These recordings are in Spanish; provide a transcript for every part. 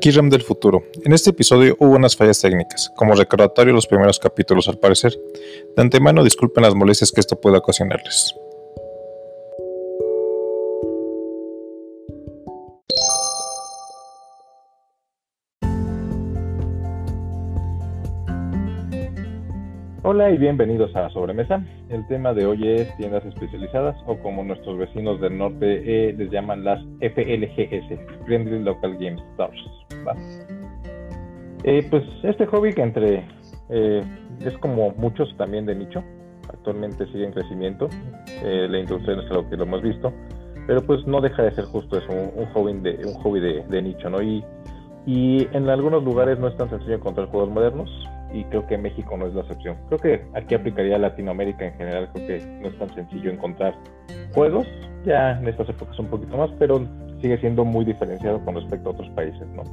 Kiram del futuro. En este episodio hubo unas fallas técnicas, como recordatorio de los primeros capítulos al parecer. De antemano disculpen las molestias que esto pueda ocasionarles. Hola y bienvenidos a Sobremesa. El tema de hoy es tiendas especializadas o como nuestros vecinos del norte les llaman las FLGS, Friendly Local Game Stores. ¿Va? Pues este hobby que es como muchos también de nicho, actualmente sigue en crecimiento, la industria es algo que lo hemos visto, pero pues no deja de ser justo eso, un hobby de nicho, ¿no? Y en algunos lugares no es tan sencillo encontrar juegos modernos, y creo que México no es la excepción. Creo que aquí aplicaría Latinoamérica en general, creo que no es tan sencillo encontrar juegos, ya en estas épocas un poquito más, pero sigue siendo muy diferenciado con respecto a otros países, ¿no?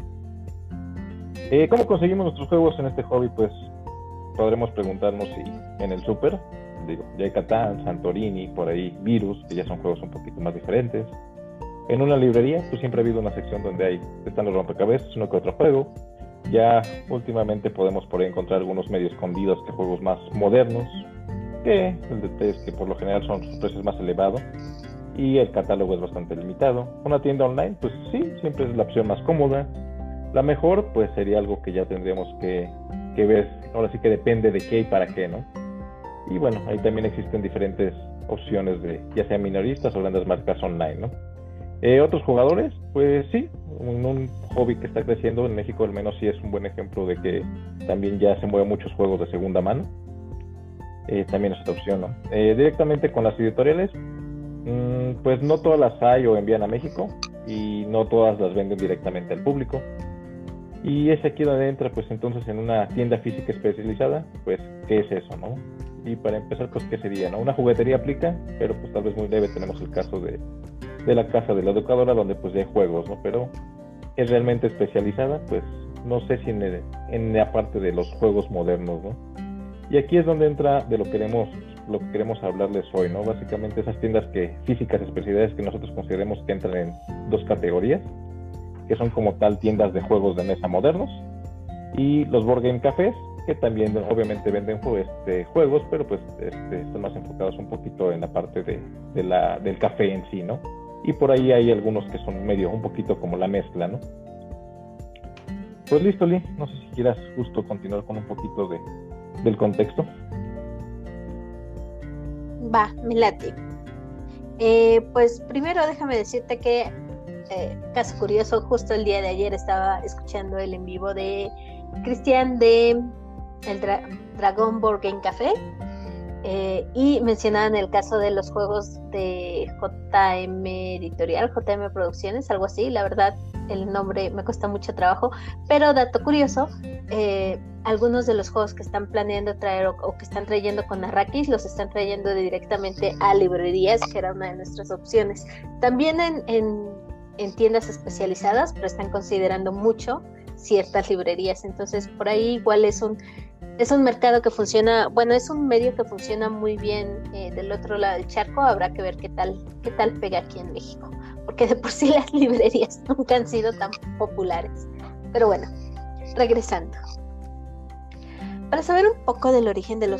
¿Cómo conseguimos nuestros juegos en este hobby? Pues podremos preguntarnos si en el súper, ya hay Catán, Santorini, por ahí Virus, que ya son juegos un poquito más diferentes. En una librería, pues siempre ha habido una sección donde están los rompecabezas, uno que otro juego. Ya últimamente podemos por ahí encontrar algunos medio escondidos que juegos más modernos, que el detalle es que por lo general son sus precios más elevados y el catálogo es bastante limitado. Una tienda online, pues sí, siempre es la opción más cómoda. La mejor, pues sería algo que ya tendríamos que ver, ahora sí que depende de qué y para qué, ¿no? Y bueno, ahí también existen diferentes opciones de ya sea minoristas o grandes marcas online, ¿no? Otros jugadores, pues sí, un hobby que está creciendo en México al menos sí es un buen ejemplo de que también ya se mueven muchos juegos de segunda mano. También es otra opción, ¿no? Directamente con las editoriales, pues no todas las hay o envían a México y no todas las venden directamente al público. Y es aquí donde entra, pues entonces en una tienda física especializada, pues ¿qué es eso, no? Y para empezar, pues ¿qué sería, no? Una juguetería aplica, pero pues tal vez muy leve. Tenemos el caso de la casa de la educadora, donde pues ya hay juegos, ¿no? Pero es realmente especializada, pues no sé si en la parte de los juegos modernos, ¿no? Y aquí es donde entra de lo que queremos hablarles hoy, ¿no? Básicamente esas tiendas físicas especialidades que nosotros consideremos que entran en dos categorías, que son como tal tiendas de juegos de mesa modernos, y los board game cafés, que también obviamente venden juegos, pero pues están más enfocados un poquito en la parte del café en sí, ¿no? Y por ahí hay algunos que son un poquito como la mezcla, ¿no? Pues listo, Lee, no sé si quieras justo continuar con un poquito del contexto. Va, me late. Pues primero déjame decirte que, caso curioso, justo el día de ayer estaba escuchando el en vivo de Cristian de el Dragón Board Game Café. Y mencionaban el caso de los juegos de JM Editorial, JM Producciones, algo así. La verdad, el nombre me cuesta mucho trabajo, pero dato curioso, algunos de los juegos que están planeando traer o que están trayendo con Arrakis los están trayendo directamente a librerías, que era una de nuestras opciones. También en tiendas especializadas, pero están considerando mucho ciertas librerías. Entonces, por ahí igual es un mercado que funciona, bueno, es un medio que funciona muy bien del otro lado del charco. Habrá que ver qué tal pega aquí en México, porque de por sí las librerías nunca han sido tan populares. Pero bueno, regresando. Para saber un poco del origen de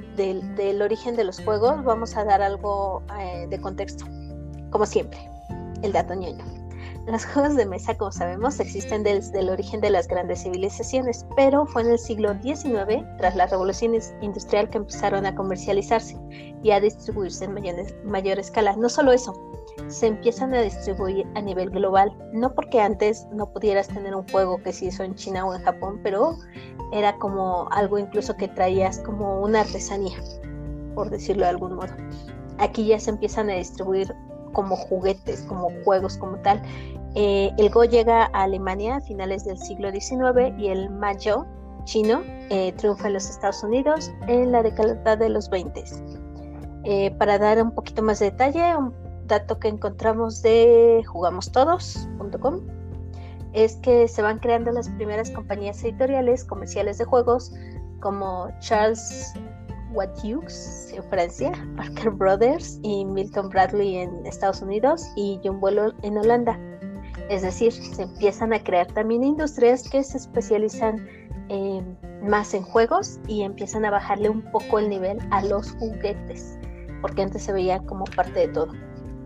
los juegos, vamos a dar algo de contexto. Como siempre, el dato ñoño. Los juegos de mesa, como sabemos, existen desde el origen de las grandes civilizaciones, pero fue en el siglo XIX, tras la revolución industrial, que empezaron a comercializarse y a distribuirse en mayor escala. No solo eso, se empiezan a distribuir a nivel global, no porque antes no pudieras tener un juego que se hizo en China o en Japón, pero era como algo incluso que traías como una artesanía, por decirlo de algún modo. Aquí ya se empiezan a distribuir como juguetes, como juegos como tal. El Go llega a Alemania a finales del siglo XIX y el Mahjong chino triunfa en los Estados Unidos en la década de los 20. Para dar un poquito más de detalle, un dato que encontramos de jugamostodos.com es que se van creando las primeras compañías editoriales comerciales de juegos, como Charles Wattieux en Francia, Parker Brothers y Milton Bradley en Estados Unidos y John Buller en Holanda. Es decir, se empiezan a crear también industrias que se especializan más en juegos y empiezan a bajarle un poco el nivel a los juguetes, porque antes se veía como parte de todo.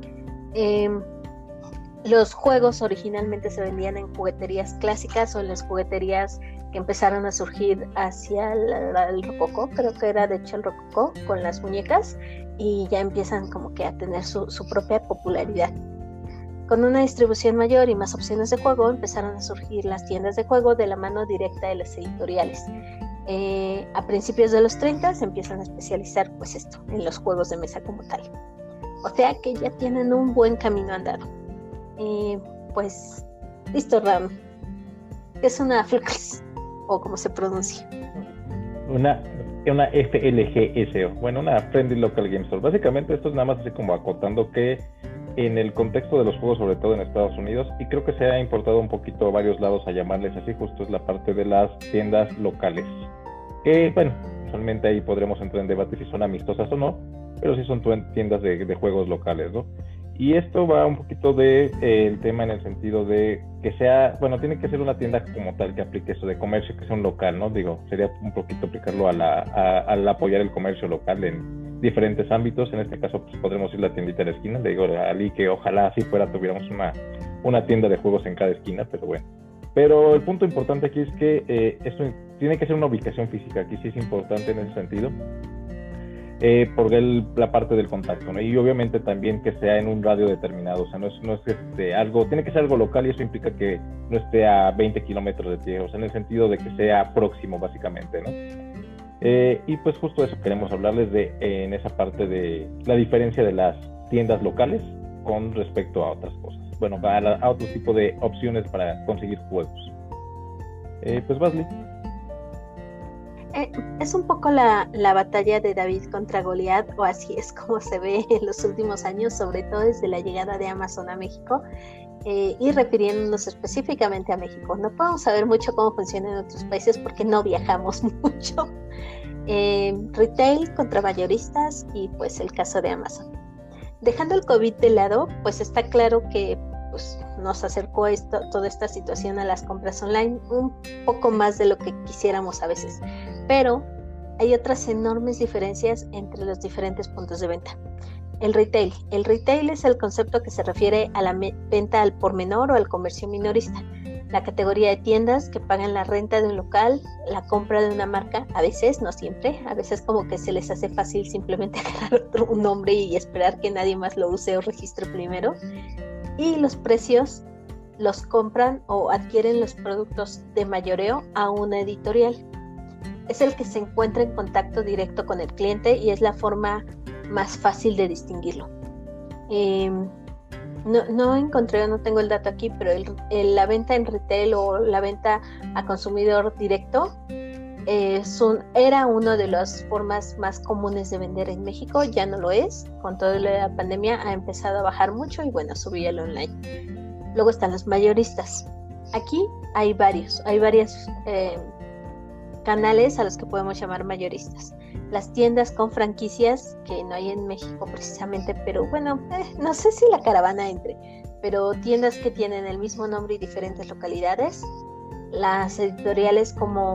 Los juegos originalmente se vendían en jugueterías clásicas o en las jugueterías que empezaron a surgir hacia el rococó, creo que era de hecho el rococó, con las muñecas, y ya empiezan como que a tener su propia popularidad. Con una distribución mayor y más opciones de juego, empezaron a surgir las tiendas de juego de la mano directa de las editoriales. A principios de los 30 se empiezan a especializar pues esto, en los juegos de mesa como tal. O sea que ya tienen un buen camino andado. Pues, listo, Ram. ¿Qué es una FLGS? O como se pronuncia. Una FLGSO. Bueno, una Friendly Local Game Store. Básicamente esto es nada más así como acotando que en el contexto de los juegos, sobre todo en Estados Unidos, y creo que se ha importado un poquito a varios lados a llamarles así, justo es la parte de las tiendas locales. Que, bueno, usualmente ahí podremos entrar en debate si son amistosas o no, pero sí son tiendas de juegos locales, ¿no? Y esto va un poquito de el tema en el sentido de que sea, bueno, tiene que ser una tienda como tal que aplique eso de comercio, que sea un local, ¿no? Digo, sería un poquito aplicarlo al apoyar el comercio local en diferentes ámbitos. En este caso, pues podremos ir a la tiendita de la esquina. Le digo a Ali que ojalá así fuera, tuviéramos una tienda de juegos en cada esquina, pero bueno. Pero el punto importante aquí es que esto tiene que ser una ubicación física. Aquí sí es importante en ese sentido. Por la parte del contacto, ¿no? Y obviamente también que sea en un radio determinado, o sea, no es algo, tiene que ser algo local y eso implica que no esté a 20 kilómetros de ti, o sea, en el sentido de que sea próximo, básicamente, ¿no? Y pues justo eso queremos hablarles de en esa parte de la diferencia de las tiendas locales con respecto a otras cosas, bueno, a otro tipo de opciones para conseguir juegos. Pues Basley. Es un poco la batalla de David contra Goliat, o así es como se ve en los últimos años, sobre todo desde la llegada de Amazon a México, y refiriéndonos específicamente a México. No podemos saber mucho cómo funciona en otros países porque no viajamos mucho. Retail contra mayoristas y pues el caso de Amazon. Dejando el COVID de lado, pues está claro que pues, nos acercó toda esta situación a las compras online un poco más de lo que quisiéramos a veces, pero hay otras enormes diferencias entre los diferentes puntos de venta. El retail es el concepto que se refiere a la venta al por menor o al comercio minorista, la categoría de tiendas que pagan la renta de un local, la compra de una marca, a veces, no siempre, a veces como que se les hace fácil simplemente agarrar un nombre y esperar que nadie más lo use o registre primero, y los precios los compran o adquieren los productos de mayoreo a una editorial. Es el que se encuentra en contacto directo con el cliente y es la forma más fácil de distinguirlo. No encontré, no tengo el dato aquí, pero la venta en retail o la venta a consumidor directo era una de las formas más comunes de vender en México. Ya no lo es, con toda la pandemia ha empezado a bajar mucho y bueno, subí al online. Luego están los mayoristas. Aquí hay varios canales a los que podemos llamar mayoristas. Las tiendas con franquicias, que no hay en México precisamente, pero bueno, no sé si la caravana entre, pero tiendas que tienen el mismo nombre y diferentes localidades. Las editoriales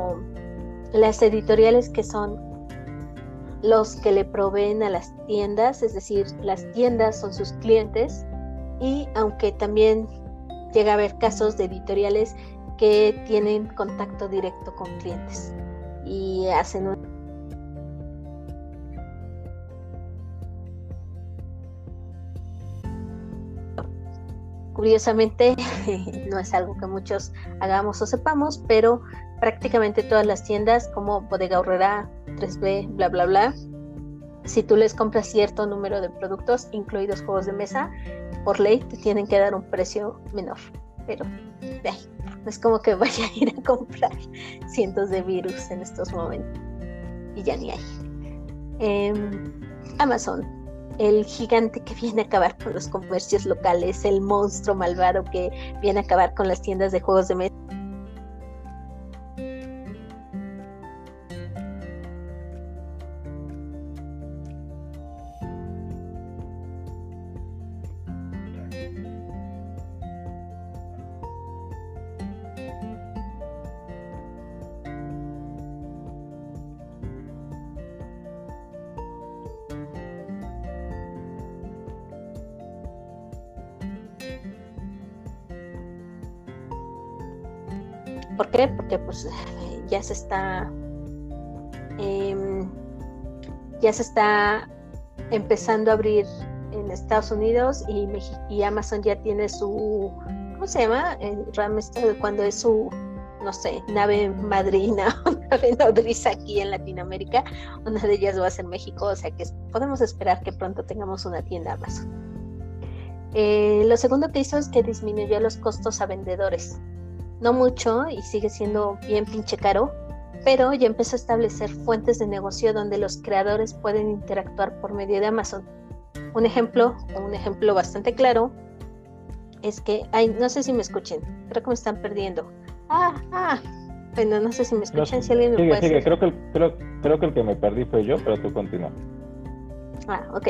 que son los que le proveen a las tiendas, es decir, las tiendas son sus clientes, y aunque también llega a haber casos de editoriales que tienen contacto directo con clientes y hacen curiosamente no es algo que muchos hagamos o sepamos, pero prácticamente todas las tiendas como Bodega Aurrera, 3B, bla bla bla, si tú les compras cierto número de productos, incluidos juegos de mesa, por ley te tienen que dar un precio menor, pero de ahí, no es como que vaya a ir a comprar cientos de virus en estos momentos, y ya ni hay. Amazon, el gigante que viene a acabar con los comercios locales, el monstruo malvado que viene a acabar con las tiendas de juegos de mesa. ¿Por qué? Porque pues ya se está empezando a abrir en Estados Unidos y Amazon ya tiene su, ¿cómo se llama? El RAM cuando es su, no sé, nave madrina o nave nodriza aquí en Latinoamérica. Una de ellas va a ser México, o sea que podemos esperar que pronto tengamos una tienda Amazon. Lo segundo que hizo es que disminuyó los costos a vendedores. No mucho y sigue siendo bien pinche caro, pero ya empezó a establecer fuentes de negocio donde los creadores pueden interactuar por medio de Amazon. Un ejemplo bastante claro es que, no sé si me escuchen, creo que me están perdiendo. Bueno, no sé si me escuchan, si alguien me puede sigue. decir. Creo que el que me perdí fue yo, pero tú continúa. Ok.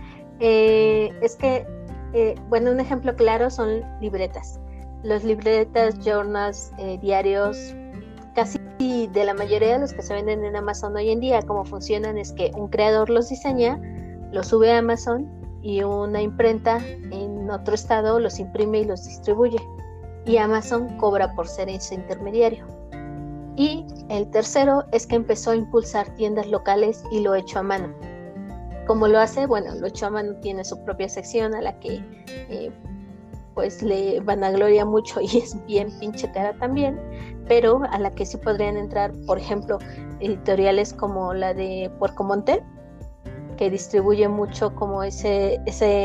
Es que, bueno, un ejemplo claro son libretas. Los libretas, journals, diarios, casi de la mayoría de los que se venden en Amazon hoy en día, cómo funcionan es que un creador los diseña, los sube a Amazon y una imprenta en otro estado los imprime y los distribuye. Y Amazon cobra por ser ese intermediario. Y el tercero es que empezó a impulsar tiendas locales y lo hecho a mano. ¿Cómo lo hace? Bueno, lo hecho a mano tiene su propia sección a la que pues le vanagloria mucho y es bien pinche cara también, pero a la que sí podrían entrar, por ejemplo, editoriales como la de Puerco Montel, que distribuye mucho como ese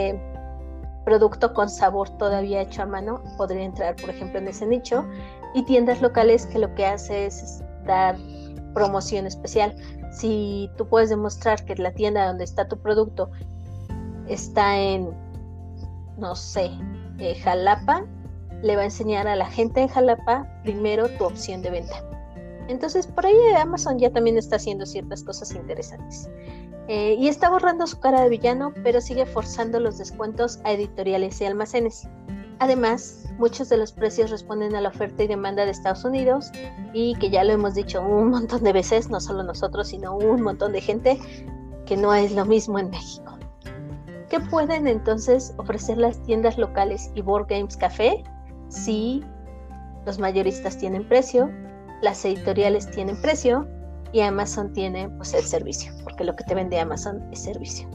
producto con sabor todavía hecho a mano, podría entrar, por ejemplo, en ese nicho, y tiendas locales que lo que hace es dar promoción especial. Si tú puedes demostrar que la tienda donde está tu producto está en, no sé, Jalapa, le va a enseñar a la gente en Jalapa primero tu opción de venta. Entonces, por ahí Amazon ya también está haciendo ciertas cosas interesantes. Y está borrando su cara de villano, pero sigue forzando los descuentos a editoriales y almacenes. Además, muchos de los precios responden a la oferta y demanda de Estados Unidos, y que ya lo hemos dicho un montón de veces, no solo nosotros, sino un montón de gente, que no es lo mismo en México. ¿Qué pueden entonces ofrecer las tiendas locales y Board Games Café si los mayoristas tienen precio, las editoriales tienen precio y Amazon tiene pues el servicio? Porque lo que te vende Amazon es servicio.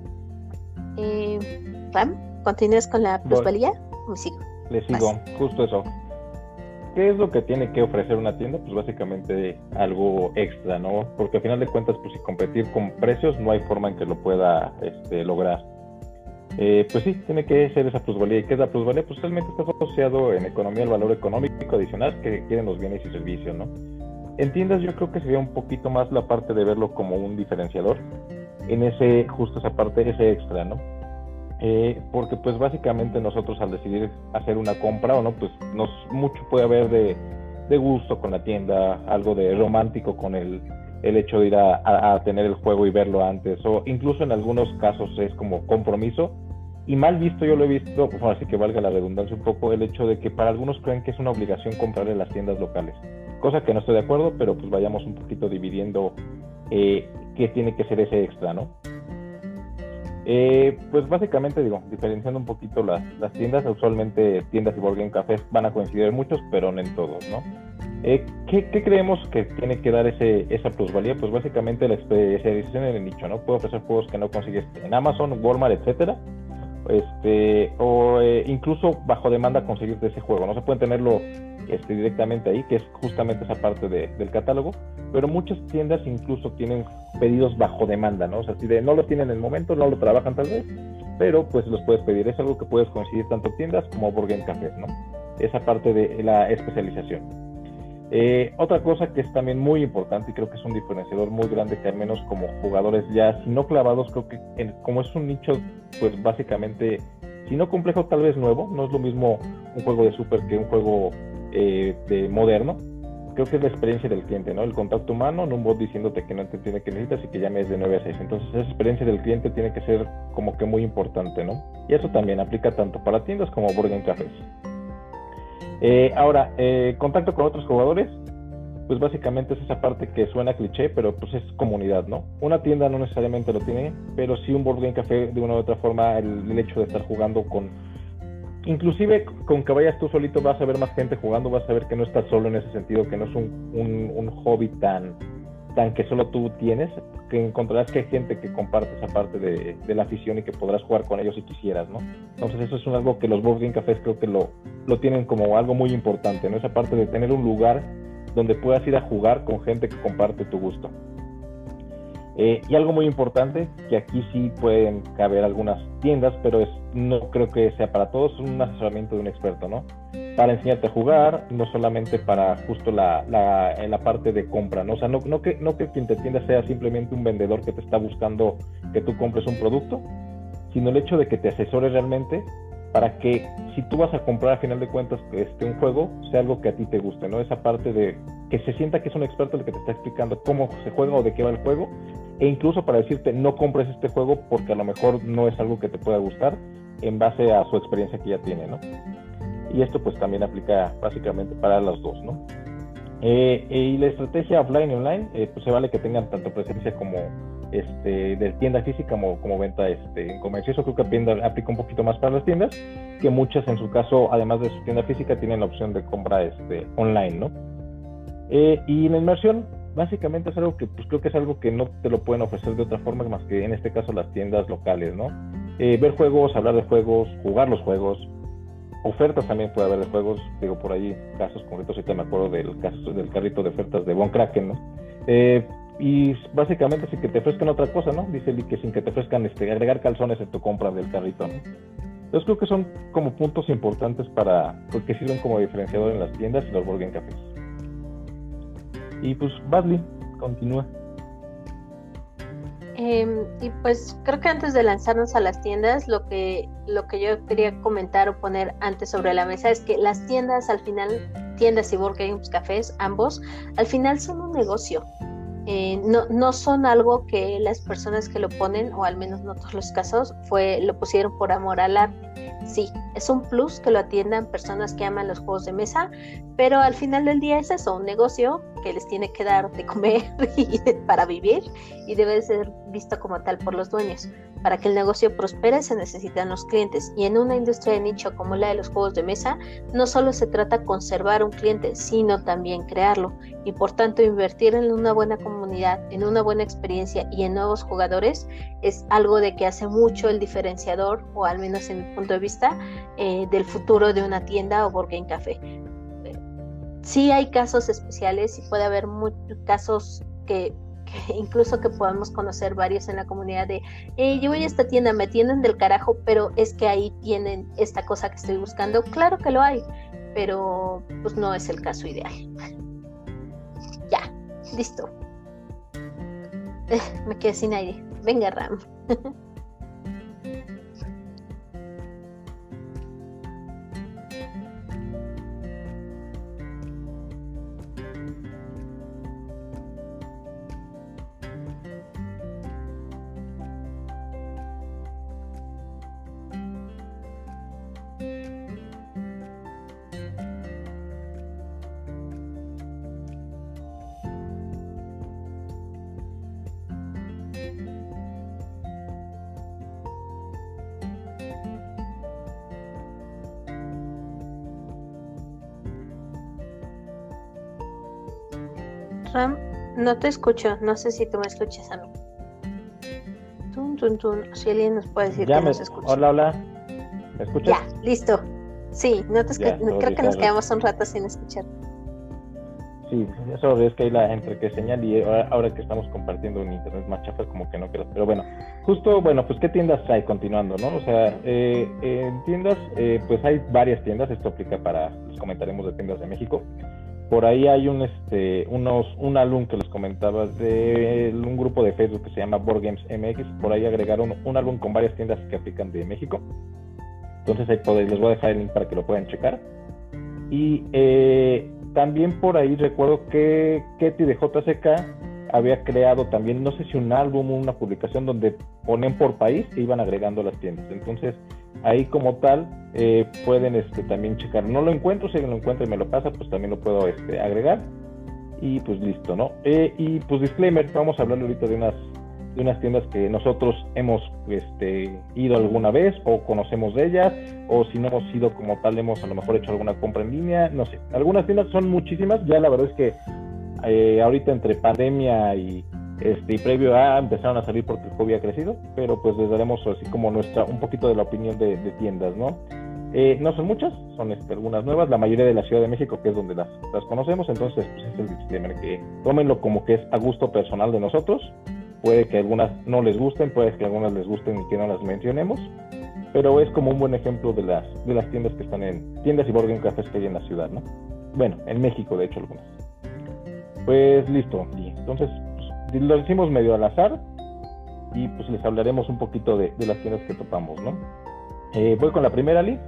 Ram, ¿continúas con la plusvalía o me sigo? Le sigo, justo eso. ¿Qué es lo que tiene que ofrecer una tienda? Pues básicamente algo extra, ¿no? Porque al final de cuentas, pues si competir con precios no hay forma en que lo pueda lograr. Pues sí, tiene que ser esa plusvalía. ¿Y qué es la plusvalía? Pues realmente está asociado en economía al valor económico adicional que requieren los bienes y servicios, ¿no? En tiendas yo creo que sería un poquito más la parte de verlo como un diferenciador, en justo esa parte, ese extra, ¿no? Porque pues básicamente nosotros al decidir hacer una compra o no, pues mucho puede haber de gusto con la tienda, algo de romántico con el hecho de ir a tener el juego y verlo antes, o incluso en algunos casos es como compromiso, y mal visto yo lo he visto, pues así que valga la redundancia un poco, el hecho de que para algunos creen que es una obligación comprarle las tiendas locales, cosa que no estoy de acuerdo, pero pues vayamos un poquito dividiendo qué tiene que ser ese extra, ¿no? Pues básicamente diferenciando un poquito las tiendas, usualmente tiendas y board game cafés van a coincidir en muchos, pero no en todos, ¿no? ¿Qué creemos que tiene que dar esa plusvalía? Pues básicamente la especialización en el nicho, ¿no? Puede ofrecer juegos que no consigues en Amazon, Walmart, etcétera, o incluso bajo demanda conseguirte ese juego, no se pueden tenerlo directamente ahí, que es justamente esa parte del catálogo, pero muchas tiendas incluso tienen pedidos bajo demanda, ¿no? O sea, si no lo tienen en el momento, no lo trabajan tal vez, pero pues los puedes pedir, es algo que puedes conseguir tanto tiendas como board game cafés, ¿no? Esa parte de la especialización. Otra cosa que es también muy importante y creo que es un diferenciador muy grande, que al menos como jugadores ya, si no clavados, creo que como es un nicho, pues básicamente, si no complejo, tal vez nuevo, no es lo mismo un juego de Super que un juego de moderno, creo que es la experiencia del cliente, ¿no? El contacto humano, no un bot diciéndote que no te entiende que necesitas y que llames de 9 a 6. Entonces esa experiencia del cliente tiene que ser como que muy importante, ¿no? Y eso también aplica tanto para tiendas como board game cafés. Ahora, contacto con otros jugadores, pues básicamente es esa parte que suena cliché, pero pues es comunidad, ¿no? Una tienda no necesariamente lo tiene, pero sí un board game café de una u otra forma, el hecho de estar jugando con inclusive con que vayas tú solito vas a ver más gente jugando, vas a ver que no estás solo en ese sentido, que no es un hobby tan que solo tú tienes, que encontrarás que hay gente que comparte esa parte de la afición y que podrás jugar con ellos si quisieras, ¿no? Entonces eso es algo que los Board Game Cafés creo que lo tienen como algo muy importante, ¿no? Esa parte de tener un lugar donde puedas ir a jugar con gente que comparte tu gusto. Y algo muy importante, que aquí sí pueden caber algunas tiendas, pero no creo que sea para todos, es un asesoramiento de un experto, ¿no? Para enseñarte a jugar, no solamente para justo la parte de compra, ¿no? O sea, no que quien te atienda sea simplemente un vendedor que te está buscando que tú compres un producto, sino el hecho de que te asesores realmente para que si tú vas a comprar a final de cuentas un juego, sea algo que a ti te guste, ¿no? Esa parte de que se sienta que es un experto el que te está explicando cómo se juega o de qué va el juego, e incluso para decirte no compres este juego porque a lo mejor no es algo que te pueda gustar en base a su experiencia que ya tiene, ¿no? Y esto pues también aplica básicamente para los dos, ¿no? Y la estrategia offline y online, pues se vale que tengan tanto presencia como de tienda física como venta en comercio. Eso creo que aplica un poquito más para las tiendas, que muchas en su caso, además de su tienda física, tienen la opción de compra online, ¿no? Y la inmersión básicamente es algo que pues creo que es algo que no te lo pueden ofrecer de otra forma más que en este caso las tiendas locales, ¿no? Ver juegos, hablar de juegos, jugar los juegos, ofertas también puede haber de juegos, digo por ahí casos concretos, ahorita me acuerdo del caso del carrito de ofertas de Von Kraken, ¿no? Y básicamente sin que te ofrezcan otra cosa, ¿no? Dice Lee que sin que te ofrezcan agregar calzones en tu compra del carrito, ¿no? Entonces creo que son como puntos importantes porque sirven como diferenciador en las tiendas y los Board Game Cafés. Y pues Badly, continúa. Y pues creo que antes de lanzarnos a las tiendas, lo que yo quería comentar o poner antes sobre la mesa es que las tiendas al final, tiendas y Board Games Cafés, ambos, al final son un negocio. No son algo que las personas que lo ponen, o al menos no todos los casos, lo pusieron por amor al arte. Sí, es un plus que lo atiendan personas que aman los juegos de mesa, pero al final del día es eso, un negocio que les tiene que dar de comer para vivir y debe ser visto como tal por los dueños. Para que el negocio prospere se necesitan los clientes, y en una industria de nicho como la de los juegos de mesa, no solo se trata de conservar un cliente, sino también crearlo, y por tanto invertir en una buena comunidad, en una buena experiencia y en nuevos jugadores es algo de que hace mucho el diferenciador, o al menos en mi punto de vista, del futuro de una tienda o Board Game Café. Sí hay casos especiales y puede haber muchos casos que incluso que podamos conocer varios en la comunidad de yo voy a esta tienda, me atienden del carajo, pero es que ahí tienen esta cosa que estoy buscando. Claro que lo hay, pero pues no es el caso ideal. Ya, listo. Me quedé sin aire. Venga, Ram. Ram, no te escucho, no sé si tú me escuchas a mí. Si alguien nos puede decir que nos escucha. Hola, ¿me escuchas? Ya, listo. Sí, creo que nos quedamos un rato sin escuchar. Sí, eso es que hay entre que señal y ahora que estamos compartiendo un internet más chafa como que no queda. Pero bueno, pues ¿qué tiendas hay? Continuando, ¿no? O sea, en tiendas, pues hay varias tiendas. Esto aplica les comentaremos de tiendas de México. Por ahí hay un alum que les comentaba de un grupo de Facebook que se llama Board Games MX. Por ahí agregaron un alum con varias tiendas que aplican de México. Entonces ahí les voy a dejar el link para que lo puedan checar. Y también por ahí recuerdo que Ketty de JCK había creado también, no sé si un álbum o una publicación donde ponen por país e iban agregando las tiendas. Entonces ahí como tal pueden también checar. No lo encuentro, si alguien lo encuentra y me lo pasa, pues también lo puedo agregar. Y pues listo, ¿no? Y pues disclaimer, vamos a hablar ahorita de de unas tiendas que nosotros hemos ido alguna vez o conocemos de ellas, o si no hemos ido como tal, hemos a lo mejor hecho alguna compra en línea, no sé. Algunas tiendas son muchísimas, ya la verdad es que ahorita entre pandemia y previo a empezaron a salir porque el COVID ha crecido, pero pues les daremos así como un poquito de la opinión de tiendas, ¿no? No son muchas, son algunas nuevas, la mayoría de la Ciudad de México, que es donde las conocemos, entonces pues es el disclaimer, que tómenlo como que es a gusto personal de nosotros. Puede que algunas no les gusten, puede que algunas les gusten y que no las mencionemos, pero es como un buen ejemplo de las tiendas que están tiendas y board game cafés que hay en la ciudad, ¿no? Bueno, en México de hecho algunas. Pues listo, y entonces pues, lo hicimos medio al azar y pues les hablaremos un poquito de las tiendas que topamos, ¿no? Voy con la primera, Liz.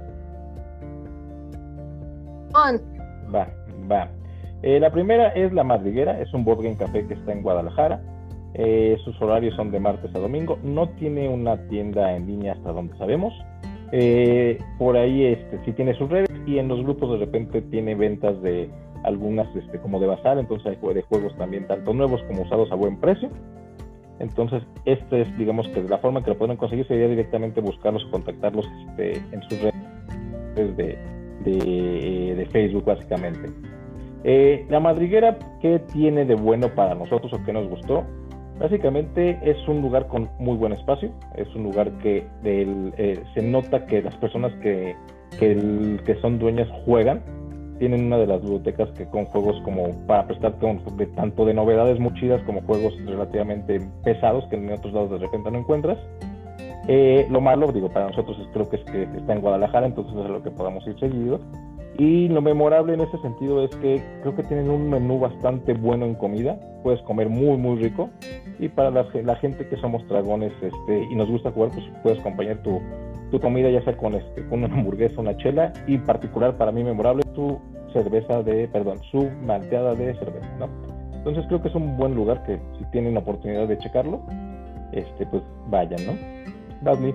Va. La primera es La Madriguera, es un board game café que está en Guadalajara. Sus horarios son de martes a domingo. No tiene una tienda en línea hasta donde sabemos. Por ahí sí tiene sus redes, y en los grupos de repente tiene ventas de algunas como de bazar, entonces hay de juegos también, tanto nuevos como usados a buen precio. Entonces es, digamos, que la forma en que lo pueden conseguir sería directamente buscarlos, contactarlos en sus redes de Facebook, básicamente. La Madriguera, ¿qué tiene de bueno para nosotros o qué nos gustó? Básicamente es un lugar con muy buen espacio, es un lugar que se nota que las personas que son dueñas juegan. Tienen una de las bibliotecas que con juegos como para prestar tanto de novedades muy chidas como juegos relativamente pesados que en otros lados de repente no encuentras. Lo malo, digo, para nosotros creo que es que está en Guadalajara, entonces es a lo que podamos ir seguido. Y lo memorable en ese sentido es que creo que tienen un menú bastante bueno en comida, puedes comer muy muy rico, y para la gente que somos dragones y nos gusta jugar, pues puedes acompañar tu comida ya sea con una hamburguesa, una chela, y en particular para mí memorable su malteada de cerveza, ¿no? Entonces creo que es un buen lugar que si tienen la oportunidad de checarlo, pues vayan, ¿no? Dadley.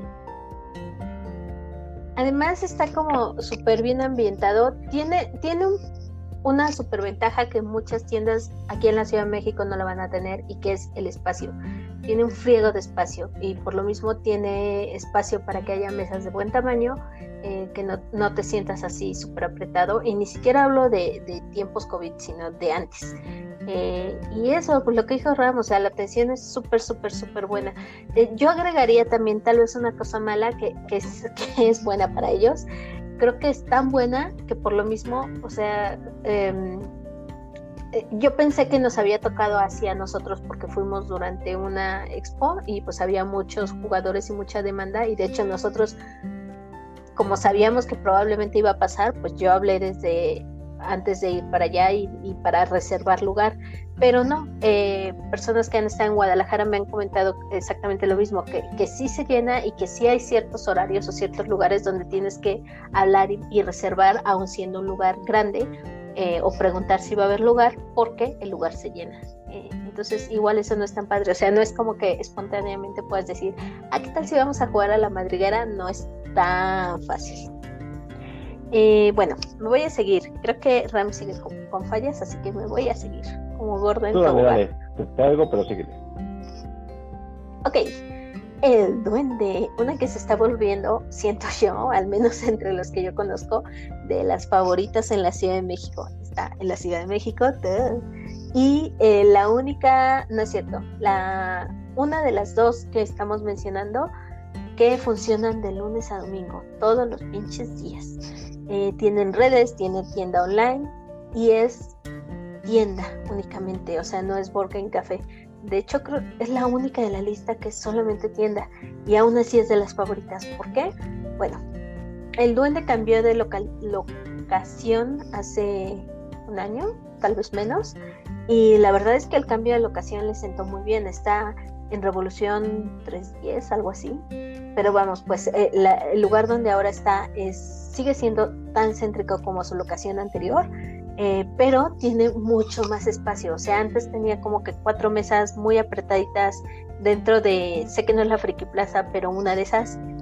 Además está como súper bien ambientado, tiene una súper ventaja que muchas tiendas aquí en la Ciudad de México no la van a tener, y que es el espacio. Tiene un friego de espacio, y por lo mismo tiene espacio para que haya mesas de buen tamaño, que no te sientas así súper apretado, y ni siquiera hablo de tiempos COVID, sino de antes. Y eso, pues lo que dijo Ram, o sea, la atención es súper buena. Yo agregaría también tal vez una cosa mala que es buena para ellos. Creo que es tan buena que por lo mismo, o sea, yo pensé que nos había tocado así a nosotros porque fuimos durante una expo y pues había muchos jugadores y mucha demanda, y de hecho nosotros, como sabíamos que probablemente iba a pasar, pues yo hablé desde antes de ir para allá y para reservar lugar, pero no, personas que han estado en Guadalajara me han comentado exactamente lo mismo, que sí se llena y que sí hay ciertos horarios o ciertos lugares donde tienes que hablar y reservar, aun siendo un lugar grande, o preguntar si va a haber lugar, porque el lugar se llena. Entonces igual eso no es tan padre, o sea, no es como que espontáneamente puedas decir, ¿qué tal si vamos a jugar a la Madriguera? No es tan fácil. Bueno, me voy a seguir. Creo que Ram sigue con fallas, así que me voy a seguir como gordo en tobogán. Dale, te algo, pero síguele. Ok, el duende, una que se está volviendo, siento yo, al menos entre los que yo conozco, de las favoritas en la Ciudad de México. Está en la Ciudad de México, y la única, no es cierto, una de las dos que estamos mencionando que funcionan de lunes a domingo, todos los pinches días. Tienen redes, tiene tienda online, y es tienda únicamente, o sea, no es board game café. De hecho, creo que es la única de la lista que es solamente tienda, y aún así es de las favoritas. ¿Por qué? Bueno, el duende cambió de locación hace un año, tal vez menos, y la verdad es que el cambio de locación le sentó muy bien. Está en Revolución 310, algo así, pero vamos, pues el lugar donde ahora está sigue siendo tan céntrico como su locación anterior, pero tiene mucho más espacio. O sea, antes tenía como que 4 mesas muy apretaditas dentro de, sé que no es la Friki Plaza, pero una de esas,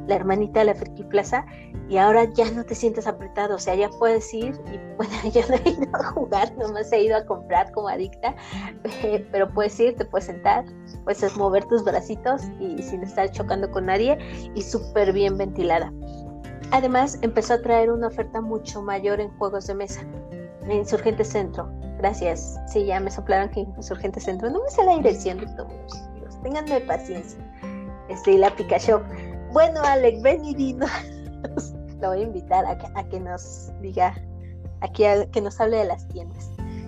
la hermanita de la Friki Plaza, y ahora ya no te sientes apretado, o sea, ya puedes ir, y bueno, yo no he ido a jugar, nomás he ido a comprar como adicta, pero puedes ir, te puedes sentar, puedes mover tus bracitos y sin estar chocando con nadie, y súper bien ventilada. Además, empezó a traer una oferta mucho mayor en juegos de mesa, en Insurgente Centro. Gracias, sí, ya me soplaron que Insurgente Centro, no me sé la dirección de todos los sitios, ténganme paciencia. Y la Pikachu. Bueno, Alec, ven y dinos. Lo voy a invitar a que nos diga, aquí que nos hable de las tiendas.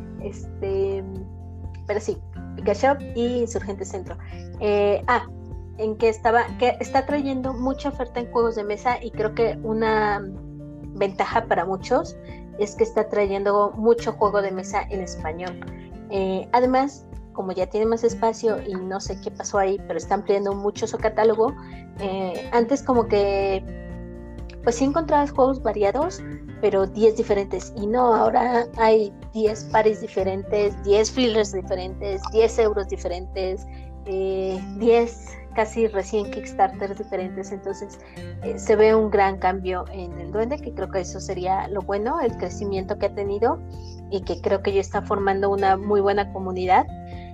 Pero sí, Pikachu y Insurgente Centro. En que está trayendo mucha oferta en juegos de mesa, y creo que una ventaja para muchos es que está trayendo mucho juego de mesa en español. Además, como ya tiene más espacio y no sé qué pasó ahí, pero está ampliando mucho su catálogo. Antes como que pues sí encontrabas juegos variados, pero 10 diferentes, y no, ahora hay 10 pares diferentes, 10 fillers diferentes, 10 euros diferentes, 10 casi recién Kickstarters diferentes. Entonces se ve un gran cambio en el duende, que creo que eso sería lo bueno, el crecimiento que ha tenido, y que creo que ya está formando una muy buena comunidad.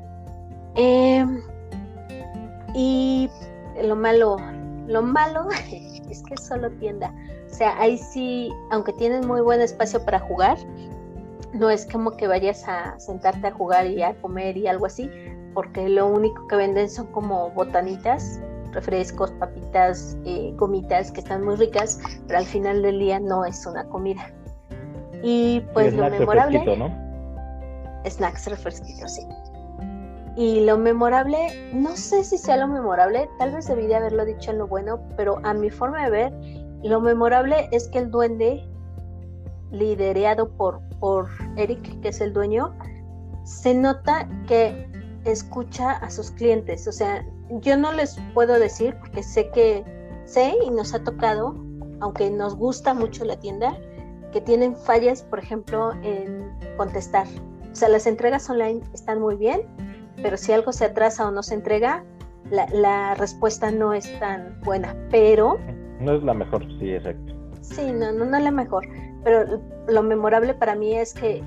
Y lo malo es que es solo tienda, o sea, ahí sí, aunque tienen muy buen espacio para jugar, no es como que vayas a sentarte a jugar y a comer y algo así, porque lo único que venden son como botanitas, refrescos, papitas, gomitas, que están muy ricas, pero al final del día no es una comida. Y pues lo memorable, ¿no? Snacks refresquitos, sí. Y lo memorable, no sé si sea lo memorable, tal vez debí de haberlo dicho en lo bueno, pero a mi forma de ver, lo memorable es que el duende, liderado por Eric, que es el dueño, se nota que escucha a sus clientes. O sea, yo no les puedo decir, porque sé y nos ha tocado, aunque nos gusta mucho la tienda, que tienen fallas, por ejemplo, en contestar. O sea, las entregas online están muy bien, pero si algo se atrasa o no se entrega, la respuesta no es tan buena, pero... No es la mejor, sí, exacto. Sí, no es la mejor, pero lo memorable para mí es que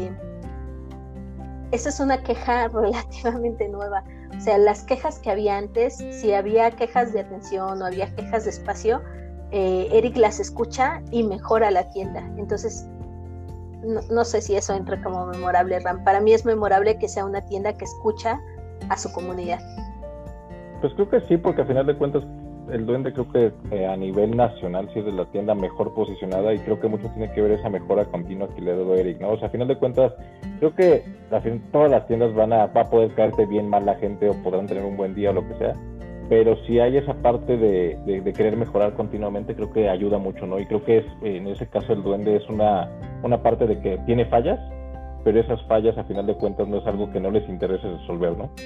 esa es una queja relativamente nueva. O sea, las quejas que había antes, si había quejas de atención o había quejas de espacio, Eric las escucha y mejora la tienda. Entonces, no sé si eso entra como memorable, Ram. Para mí es memorable que sea una tienda que escucha a su comunidad. Pues creo que sí, porque al final de cuentas el duende creo que a nivel nacional sí es de la tienda mejor posicionada, y creo que mucho tiene que ver esa mejora continua que le ha dado Eric, ¿no? O sea, a final de cuentas creo que todas las tiendas va a poder caerte bien, mal la gente, o podrán tener un buen día o lo que sea, pero si hay esa parte de querer mejorar continuamente, creo que ayuda mucho, ¿no? Y creo que en ese caso el duende es una parte de que tiene fallas, pero esas fallas a final de cuentas no es algo que no les interese resolver, ¿no?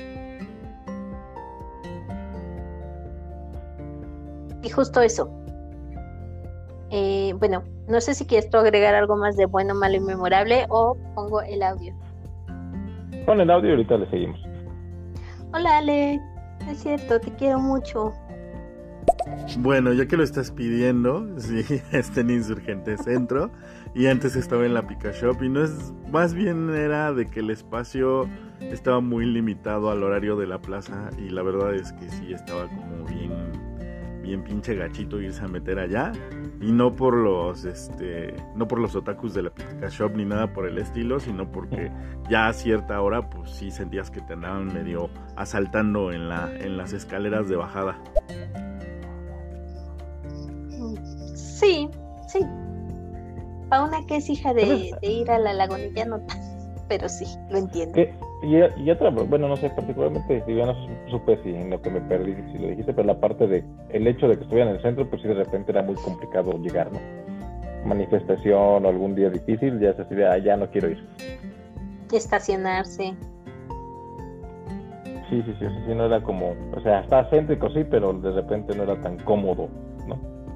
Y justo eso. Bueno, no sé si quieres tú agregar algo más de bueno, malo y memorable, o pongo el audio. Pon el audio y ahorita le seguimos. Hola, Ale. Es cierto, te quiero mucho. Bueno, ya que lo estás pidiendo, sí, está en Insurgente Centro, y antes estaba en la Pikachu, y no es, más bien era de que el espacio estaba muy limitado al horario de la plaza, y la verdad es que sí estaba como bien pinche gachito irse a meter allá, y no por los otakus de la Pikachu ni nada por el estilo, sino porque ya a cierta hora pues sí sentías que te andaban medio asaltando en las escaleras de bajada. Sí. Pauna, que es hija de ir a la Lagunilla, no tanto, pero sí, lo entiendo. Y otra, bueno, no sé, particularmente, yo no supe si en lo que me perdí, si lo dijiste, pero la parte de el hecho de que estuviera en el centro, pues sí, de repente era muy complicado llegar, ¿no? Manifestación o algún día difícil, ya es así de, ya no quiero ir. Estacionarse. Sí, no era como, o sea, está céntrico, sí, pero de repente no era tan cómodo, ¿no?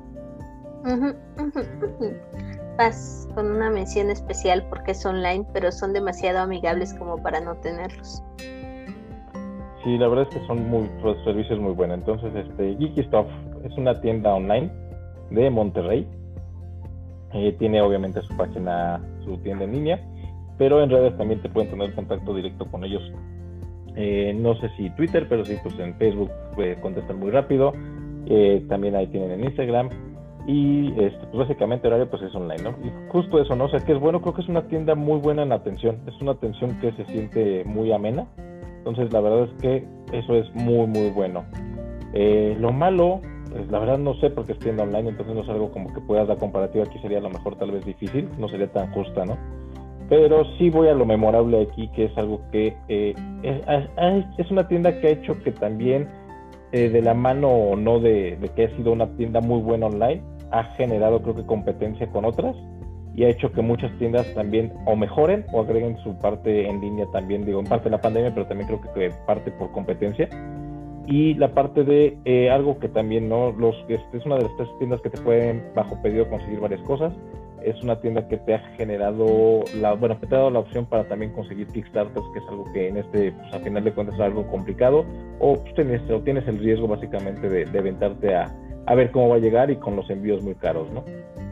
Vas con una mención especial porque es online, pero son demasiado amigables como para no tenerlos. sí, la verdad es que son los servicios muy buenos. Entonces, Geeky Stuff es una tienda online de Monterrey. Tiene obviamente su página, su tienda en línea, pero en redes también te pueden tener contacto directo con ellos. No sé si Twitter, pero sí, pues en Facebook contestan muy rápido. También ahí tienen en Instagram. Y pues básicamente el horario pues es online, ¿no? Y justo eso, ¿no? O sea, que es bueno, creo que es una tienda muy buena en atención. Es una atención que se siente muy amena. Entonces, la verdad es que eso es muy, muy bueno. Lo malo, pues la verdad no sé porque es tienda online, entonces no es algo como que puedas dar comparativa. Aquí sería a lo mejor tal vez difícil, no sería tan justa, ¿no? Pero sí voy a lo memorable aquí, que es algo que es una tienda que ha hecho que también, de la mano o no de que ha sido una tienda muy buena online, ha generado creo que competencia con otras y ha hecho que muchas tiendas también o mejoren o agreguen su parte en línea también, digo, en parte de la pandemia, pero también creo que parte por competencia. Y la parte de algo que también, ¿no? Es una de las tres tiendas que te pueden bajo pedido conseguir varias cosas. Es una tienda que te ha generado que te ha dado la opción para también conseguir Kickstarters, que es algo que pues a final de cuentas es algo complicado, o pues tienes el riesgo básicamente de aventarte a ver cómo va a llegar y con los envíos muy caros, ¿no?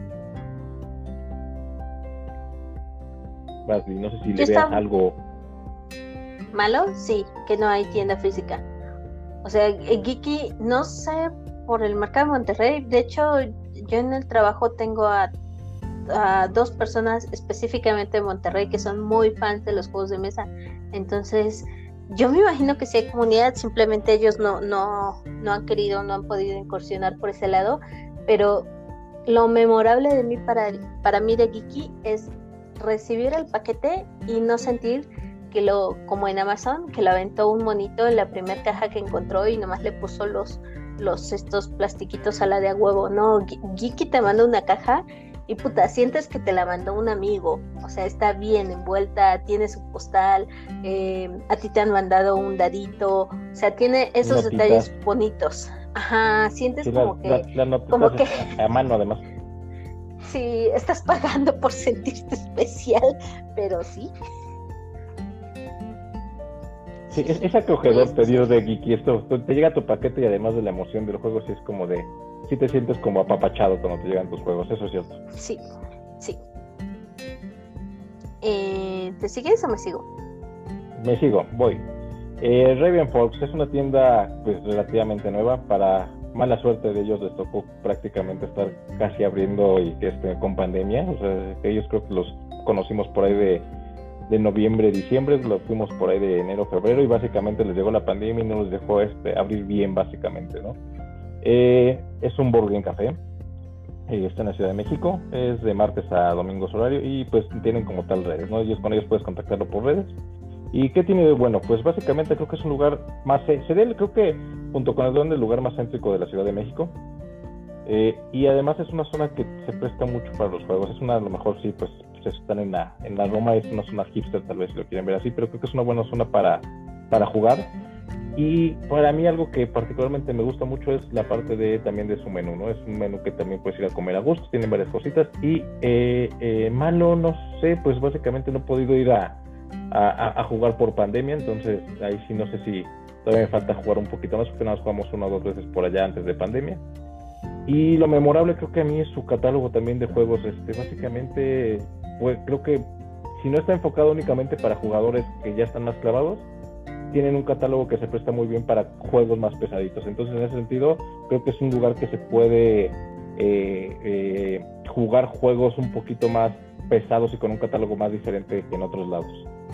Basley, no sé si le veas algo malo, sí, que no hay tienda física. O sea, Geeky, no sé, por el mercado de Monterrey, de hecho, yo en el trabajo tengo a dos personas específicamente de Monterrey que son muy fans de los juegos de mesa. Entonces, yo me imagino que si hay comunidad, simplemente ellos no han querido, no han podido incursionar por ese lado. Pero lo memorable de mí para mí de Geeky es recibir el paquete y no sentir que como en Amazon, que lo aventó un monito en la primera caja que encontró y nomás le puso estos plastiquitos a la de a huevo. No, Geeky te manda una caja y puta, sientes que te la mandó un amigo. O sea, está bien envuelta, tiene su postal, a ti te han mandado un dadito, o sea, tiene esos notitas, detalles bonitos. Ajá, sientes sí, como que a mano además. Sí, estás pagando por sentirte especial, pero sí. Sí, es acogedor pedir de Geeky. Te llega tu paquete y además de la emoción del juego, sí es como de... Sí te sientes como apapachado cuando te llegan tus juegos, eso es cierto. Sí, sí. ¿Te sigues o me sigo? Me sigo, voy. Ravenfolks es una tienda pues relativamente nueva. Para mala suerte de ellos les tocó prácticamente estar casi abriendo y con pandemia. O sea, ellos creo que los conocimos por ahí de noviembre, diciembre, los fuimos por ahí de enero, febrero y básicamente les llegó la pandemia y no los dejó abrir bien básicamente, ¿no? Es un board game café, está en la Ciudad de México, es de martes a domingos horario y pues tienen como tal redes, ¿no? Con ellos puedes contactarlo por redes. ¿Y qué tiene de bueno? Pues básicamente creo que es un lugar más, creo que junto con el lugar más céntrico de la Ciudad de México, y además es una zona que se presta mucho para los juegos. Es una, a lo mejor sí, pues están en la Roma, es una zona hipster tal vez si lo quieren ver así, pero creo que es una buena zona para jugar. Y para mí algo que particularmente me gusta mucho es la parte también de su menú, ¿no? Es un menú que también puedes ir a comer a gusto, tienen varias cositas y malo, no sé, pues básicamente no he podido ir a jugar por pandemia, entonces ahí sí no sé si todavía me falta jugar un poquito más porque nada más jugamos 1 o 2 veces por allá antes de pandemia. Y lo memorable creo que a mí es su catálogo también de juegos, básicamente pues creo que si no está enfocado únicamente para jugadores que ya están más clavados, tienen un catálogo que se presta muy bien para juegos más pesaditos. Entonces, en ese sentido, creo que es un lugar que se puede jugar juegos un poquito más pesados y con un catálogo más diferente que en otros lados.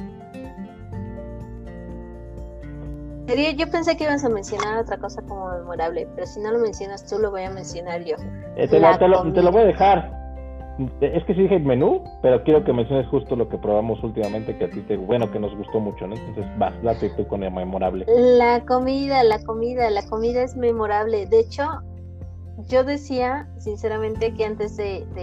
Yo pensé que ibas a mencionar otra cosa como memorable, pero si no lo mencionas tú, lo voy a mencionar yo. Te lo voy a dejar. Es que sí dije menú, pero quiero que menciones justo lo que probamos últimamente, que a ti que nos gustó mucho, ¿no? Entonces, date tú con el memorable. La comida es memorable. De hecho, yo decía, sinceramente, que antes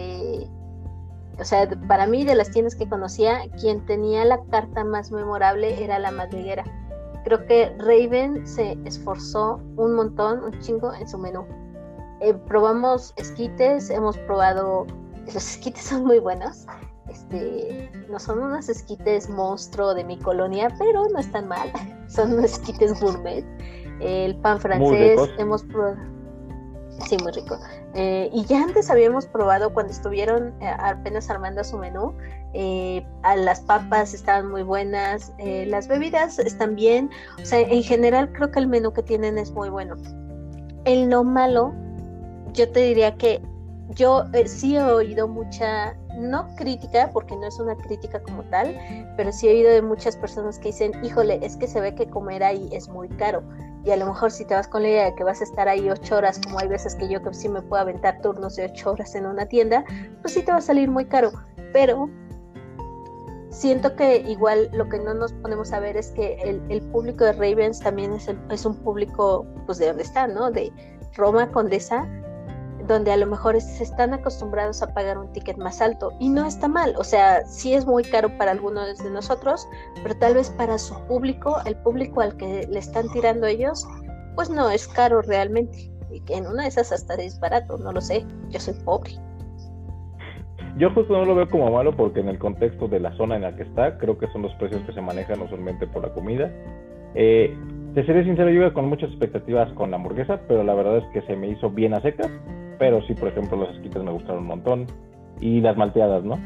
o sea, para mí, de las tiendas que conocía, quien tenía la carta más memorable era la madriguera. Creo que Raven se esforzó un montón, un chingo en su menú. Probamos esquites, hemos probado... Los esquites son muy buenos. no son unos esquites monstruo de mi colonia, pero no están mal. Son unos esquites gourmet. El pan francés hemos probado. Sí, muy rico. Y ya antes habíamos probado cuando estuvieron apenas armando su menú. Las papas estaban muy buenas, las bebidas están bien. O sea, en general creo que el menú que tienen es muy bueno. En lo malo, yo te diría que yo sí he oído mucha, no crítica, porque no es una crítica como tal, pero sí he oído de muchas personas que dicen, híjole, es que se ve que comer ahí es muy caro. Y a lo mejor si te vas con la idea de que vas a estar ahí 8 horas, como hay veces que yo que sí me puedo aventar turnos de 8 horas en una tienda, pues sí te va a salir muy caro. Pero siento que igual lo que no nos ponemos a ver es que el público de Ravens también es un público, pues de donde está, ¿no? De Roma Condesa, donde a lo mejor se están acostumbrados a pagar un ticket más alto, y no está mal. O sea, sí es muy caro para algunos de nosotros, pero tal vez para su público, el público al que le están tirando ellos, pues no es caro realmente, y que en una de esas hasta es barato, no lo sé, yo soy pobre. Yo justo no lo veo como malo porque en el contexto de la zona en la que está, creo que son los precios que se manejan usualmente por la comida. Te seré sincero, yo iba con muchas expectativas con la hamburguesa, pero la verdad es que se me hizo bien a secas. Pero sí, por ejemplo, los esquites me gustaron un montón. Y las malteadas, ¿no?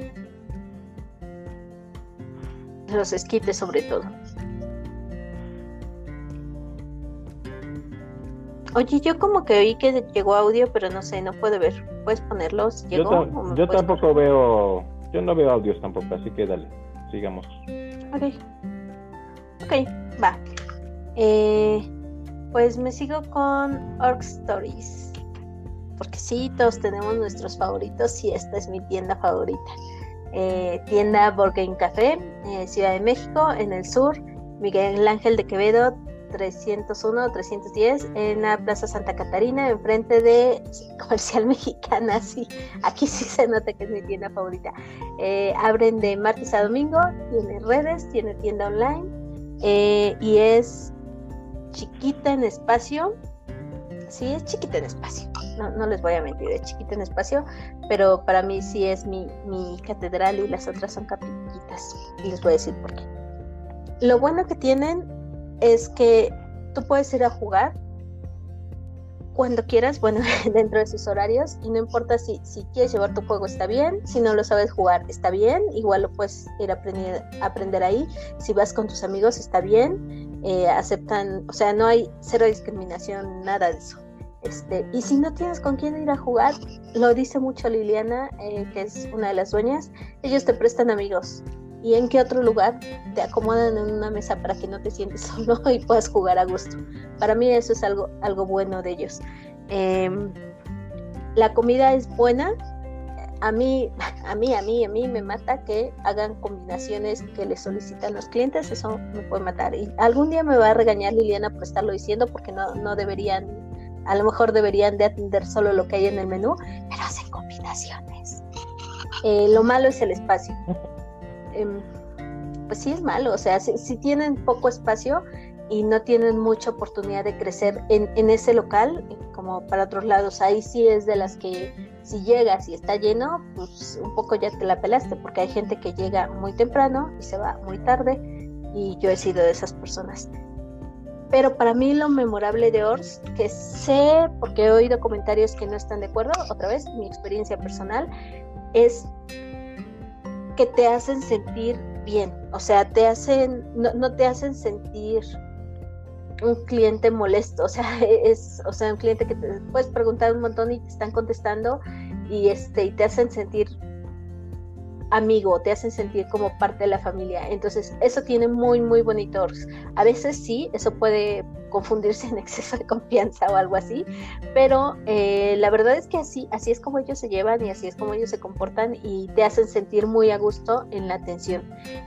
Los esquites sobre todo. Oye, yo como que oí que llegó audio, pero no sé, no puedo ver. ¿Puedes ponerlos? Yo tampoco veo... Yo no veo audios tampoco, así que dale, sigamos. Ok, va. Pues me sigo con Orc Stories. Porque sí, todos tenemos nuestros favoritos y esta es mi tienda favorita. Tienda Board Game Café, Ciudad de México, en el sur, Miguel Ángel de Quevedo, 301-310, en la Plaza Santa Catarina, enfrente de Comercial Mexicana. Sí, aquí sí se nota que es mi tienda favorita. Abren de martes a domingo, tiene redes, tiene tienda online, y es chiquita en espacio. Sí, es chiquita en espacio. No les voy a mentir, es chiquita en espacio, pero para mí sí es mi catedral y las otras son capillitas. Y les voy a decir por qué. Lo bueno que tienen es que tú puedes ir a jugar cuando quieras, bueno, dentro de sus horarios, y no importa si quieres llevar tu juego, está bien. Si no lo sabes jugar, está bien. Igual lo puedes ir a aprender ahí. Si vas con tus amigos, está bien. Aceptan, o sea, no hay cero discriminación, nada de eso. Y si no tienes con quién ir a jugar, lo dice mucho Liliana, que es una de las dueñas, ellos te prestan amigos. ¿Y en qué otro lugar te acomodan en una mesa para que no te sientes solo y puedas jugar a gusto? Para mí eso es algo bueno de ellos. La comida es buena. A mí me mata que hagan combinaciones que les solicitan los clientes. Eso me puede matar. Y algún día me va a regañar Liliana por estarlo diciendo, porque no deberían, a lo mejor deberían de atender solo lo que hay en el menú, pero hacen combinaciones. Lo malo es el espacio. Pues sí es malo, o sea, si tienen poco espacio y no tienen mucha oportunidad de crecer en ese local, como para otros lados, ahí sí es de las que si llegas y está lleno, pues un poco ya te la pelaste, porque hay gente que llega muy temprano y se va muy tarde, y yo he sido de esas personas. Pero para mí lo memorable de Ors, que sé, porque he oído comentarios que no están de acuerdo, otra vez, mi experiencia personal, es que te hacen sentir bien, o sea, no te hacen sentir un cliente molesto, o sea, un cliente que te puedes preguntar un montón y te están contestando, y te hacen sentir amigo, te hacen sentir como parte de la familia. Entonces eso tiene muy muy bonitos. A veces sí, eso puede confundirse en exceso de confianza o algo así, pero la verdad es que así es como ellos se llevan y así es como ellos se comportan, y te hacen sentir muy a gusto en la atención.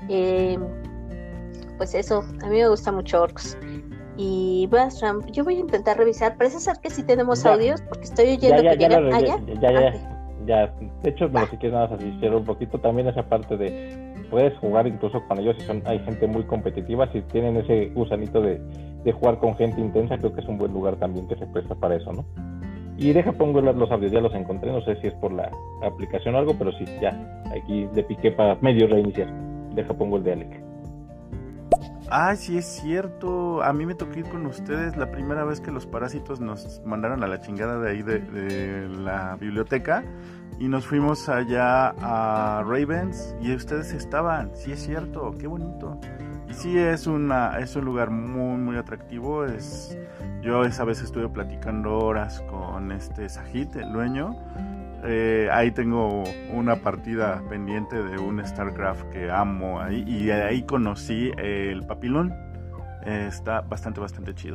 Pues eso, a mí me gusta mucho Orcs. Y vas, Ram, yo voy a intentar revisar. Parece ser que sí tenemos audios, porque estoy oyendo que llegan. Ya, de hecho, bueno, si quieres nada más asistir un poquito, también esa parte de puedes jugar incluso con ellos si hay gente muy competitiva, si tienen ese gusanito de jugar con gente intensa, creo que es un buen lugar también que se presta para eso, ¿no? Y deja pongo los audios, ya los encontré, no sé si es por la aplicación o algo, pero sí, ya, aquí le piqué para medio reiniciar. Deja pongo el de Alec. Ah, sí es cierto, a mí me tocó ir con ustedes la primera vez que los parásitos nos mandaron a la chingada de ahí de la biblioteca y nos fuimos allá a Ravens y ustedes estaban, sí es cierto, qué bonito. Y sí es un lugar muy muy atractivo, yo esa vez estuve platicando horas con Sajid, el dueño. Ahí tengo una partida pendiente de un StarCraft que amo ahí, y ahí conocí el Papilón. Está bastante chido.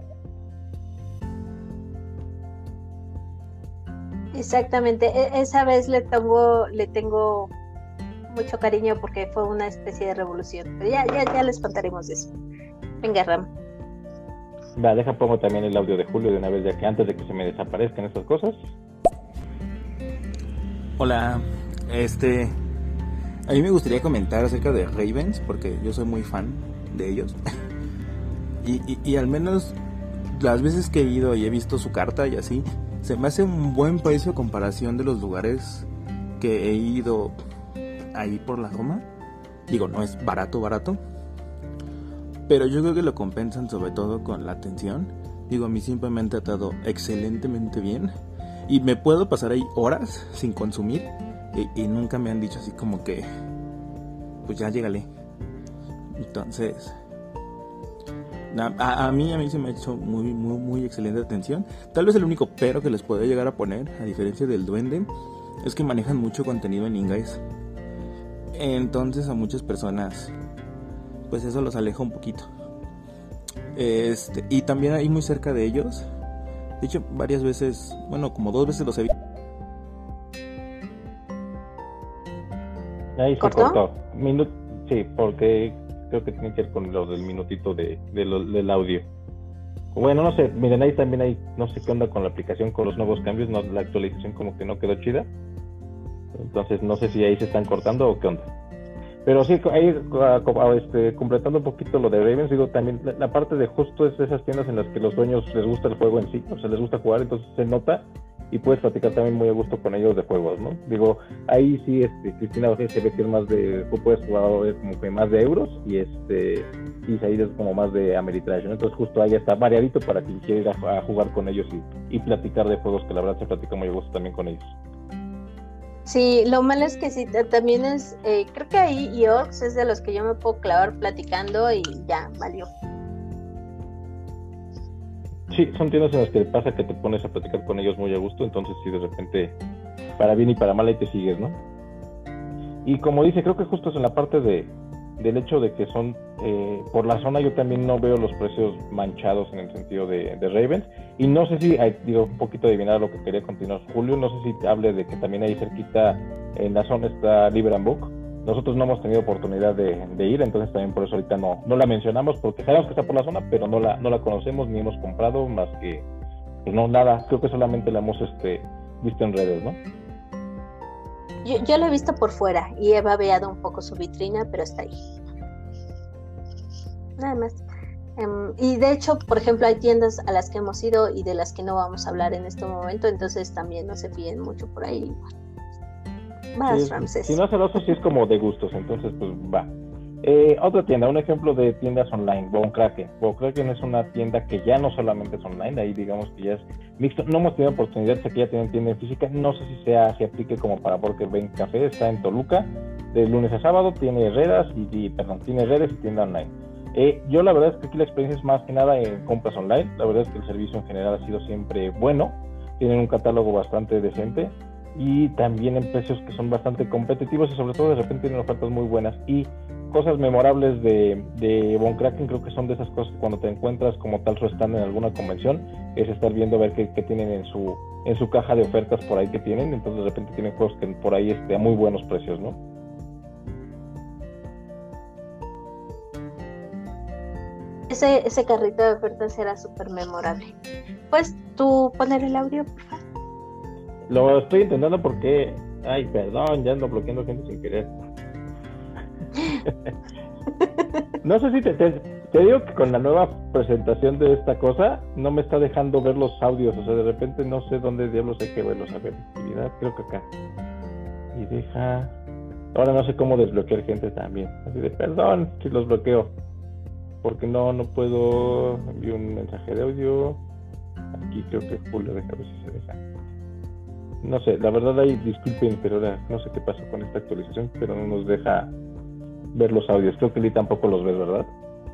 Exactamente, esa vez le tengo mucho cariño porque fue una especie de revolución, pero ya les contaremos eso. Venga, Ram. Va, deja pongo también el audio de Julio de una vez, ya que antes de que se me desaparezcan estas cosas. Hola, a mí me gustaría comentar acerca de Ravens porque yo soy muy fan de ellos y al menos las veces que he ido y he visto su carta y así, se me hace un buen precio a comparación de los lugares que he ido ahí por la Roma. Digo, no es barato, pero yo creo que lo compensan sobre todo con la atención. Digo, a mí siempre me han tratado excelentemente bien y me puedo pasar ahí horas sin consumir y nunca me han dicho así como que pues ya llégale. Entonces a mí se me ha hecho muy excelente atención. Tal vez el único pero que les puedo llegar a poner, a diferencia del Duende, es que manejan mucho contenido en inglés. Entonces a muchas personas pues eso los aleja un poquito. Y también ahí muy cerca de ellos, de hecho varias veces, bueno, como 2 veces los he visto. Ahí se cortó. Sí, porque creo que tiene que ver con los del minutito del audio. Bueno, no sé, miren, ahí también hay, no sé qué onda con la aplicación, con los nuevos cambios, no, la actualización como que no quedó chida. Entonces no sé si ahí se están cortando o qué onda. Pero sí, ahí completando un poquito lo de Ravens, digo, también la parte de justo es de esas tiendas en las que los dueños les gusta el juego en sí, o sea, les gusta jugar, entonces se nota y puedes platicar también muy a gusto con ellos de juegos, ¿no? Digo, ahí sí, Cristina, o sea, se ve que es más de, tú puedes jugar es como que más de euros y ahí es como más de Ameritrash, ¿no? Entonces justo ahí está variadito para quien quiera ir a jugar con ellos y platicar de juegos, que la verdad se platica muy a gusto también con ellos. Sí, lo malo es que sí, también es, creo que ahí IOX es de los que yo me puedo clavar platicando y ya, valió. Sí, son tiendas en las que pasa que te pones a platicar con ellos muy a gusto, entonces sí, de repente, para bien y para mal ahí te sigues, ¿no? Y como dice, creo que justo es en la parte del hecho de que son, por la zona yo también no veo los precios manchados en el sentido de Ravens, y no sé si, digo, un poquito adivinar lo que quería continuar Julio, no sé si te hable de que también ahí cerquita en la zona está Liber and Book. Nosotros no hemos tenido oportunidad de ir, entonces también por eso ahorita no la mencionamos, porque sabemos que está por la zona, pero no la conocemos ni hemos comprado, más que, pues no, nada, creo que solamente la hemos visto en redes, ¿no? Yo la he visto por fuera y he babeado un poco su vitrina, pero está ahí. Nada más. Y de hecho, por ejemplo, hay tiendas a las que hemos ido y de las que no vamos a hablar en este momento, entonces también no se fíen mucho por ahí. Más sí, Ramses. Si no hace oso, sí es como de gustos, entonces pues va. Otra tienda, un ejemplo de tiendas online, Von Kraken. Von Kraken es una tienda que ya no solamente es online, ahí digamos que ya es mixto. No hemos tenido oportunidad, sé que ya tienen tienda en física, no sé si se aplique como para Burger Ven Café, está en Toluca, de lunes a sábado, tiene redes y tienda online. Yo la verdad es que aquí la experiencia es más que nada en compras online, la verdad es que el servicio en general ha sido siempre bueno, tienen un catálogo bastante decente y también en precios que son bastante competitivos y sobre todo de repente tienen ofertas muy buenas. Y cosas memorables de Von Kraken creo que son de esas cosas que cuando te encuentras como tal su stand en alguna convención es estar viendo a ver qué tienen en su caja de ofertas por ahí que tienen, entonces de repente tienen juegos que por ahí a muy buenos precios, ¿no? Ese carrito de ofertas era súper memorable. ¿Puedes tú poner el audio, por favor? Lo estoy intentando porque... Ay, perdón, ya ando bloqueando gente sin querer. No sé si Te digo que con la nueva presentación de esta cosa no me está dejando ver los audios, o sea, de repente no sé dónde diablos hay que verlos. A ver, actividad, creo que acá. Y deja... Ahora no sé cómo desbloquear gente también. Así de, perdón si los bloqueo. Porque no puedo enviar un mensaje de audio. Aquí creo que Julio, deja ver si se deja. No sé, la verdad ahí disculpen, pero ahora no sé qué pasó con esta actualización, pero no nos deja ver los audios. Creo que Lee tampoco los ves, ¿verdad?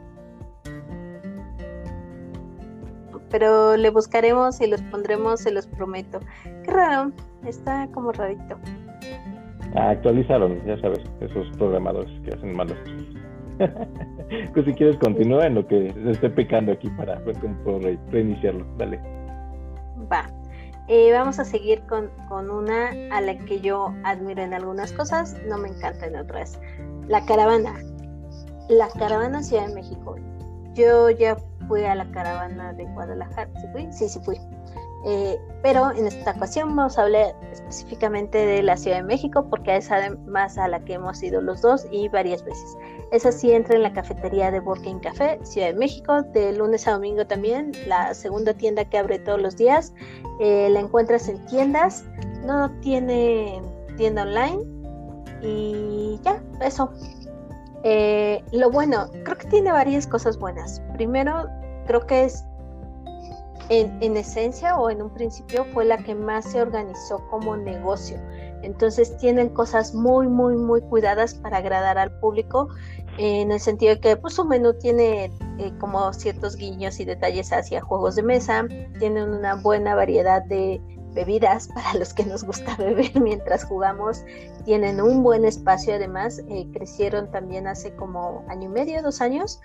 Pero le buscaremos y los pondremos, se los prometo. Qué raro, está como rarito. Actualizaron, ya sabes, esos programadores que hacen malas cosas. Pues si quieres continúa en lo que estoy picando aquí para ver cómo puedo reiniciarlo. Dale. Va. Vamos a seguir con una a la que yo admiro en algunas cosas, no me encanta en otras. La caravana. La caravana Ciudad de México. Yo ya fui a la caravana de Guadalajara. ¿Sí fui? Sí fui. Pero en esta ocasión vamos a hablar específicamente de la Ciudad de México, porque es además a la que hemos ido los dos y varias veces. Esa sí entra en la cafetería de Board Game Café, Ciudad de México, de lunes a domingo también, la segunda tienda que abre todos los días. La encuentras en tiendas, no tiene tienda online y ya, eso. Lo bueno, creo que tiene varias cosas buenas. Primero, creo que es en esencia o en un principio fue la que más se organizó como negocio. Entonces tienen cosas muy cuidadas para agradar al público, en el sentido de que pues su menú tiene como ciertos guiños y detalles hacia juegos de mesa, tienen una buena variedad de bebidas para los que nos gusta beber mientras jugamos, tienen un buen espacio, además crecieron también hace como año y medio, 2 años,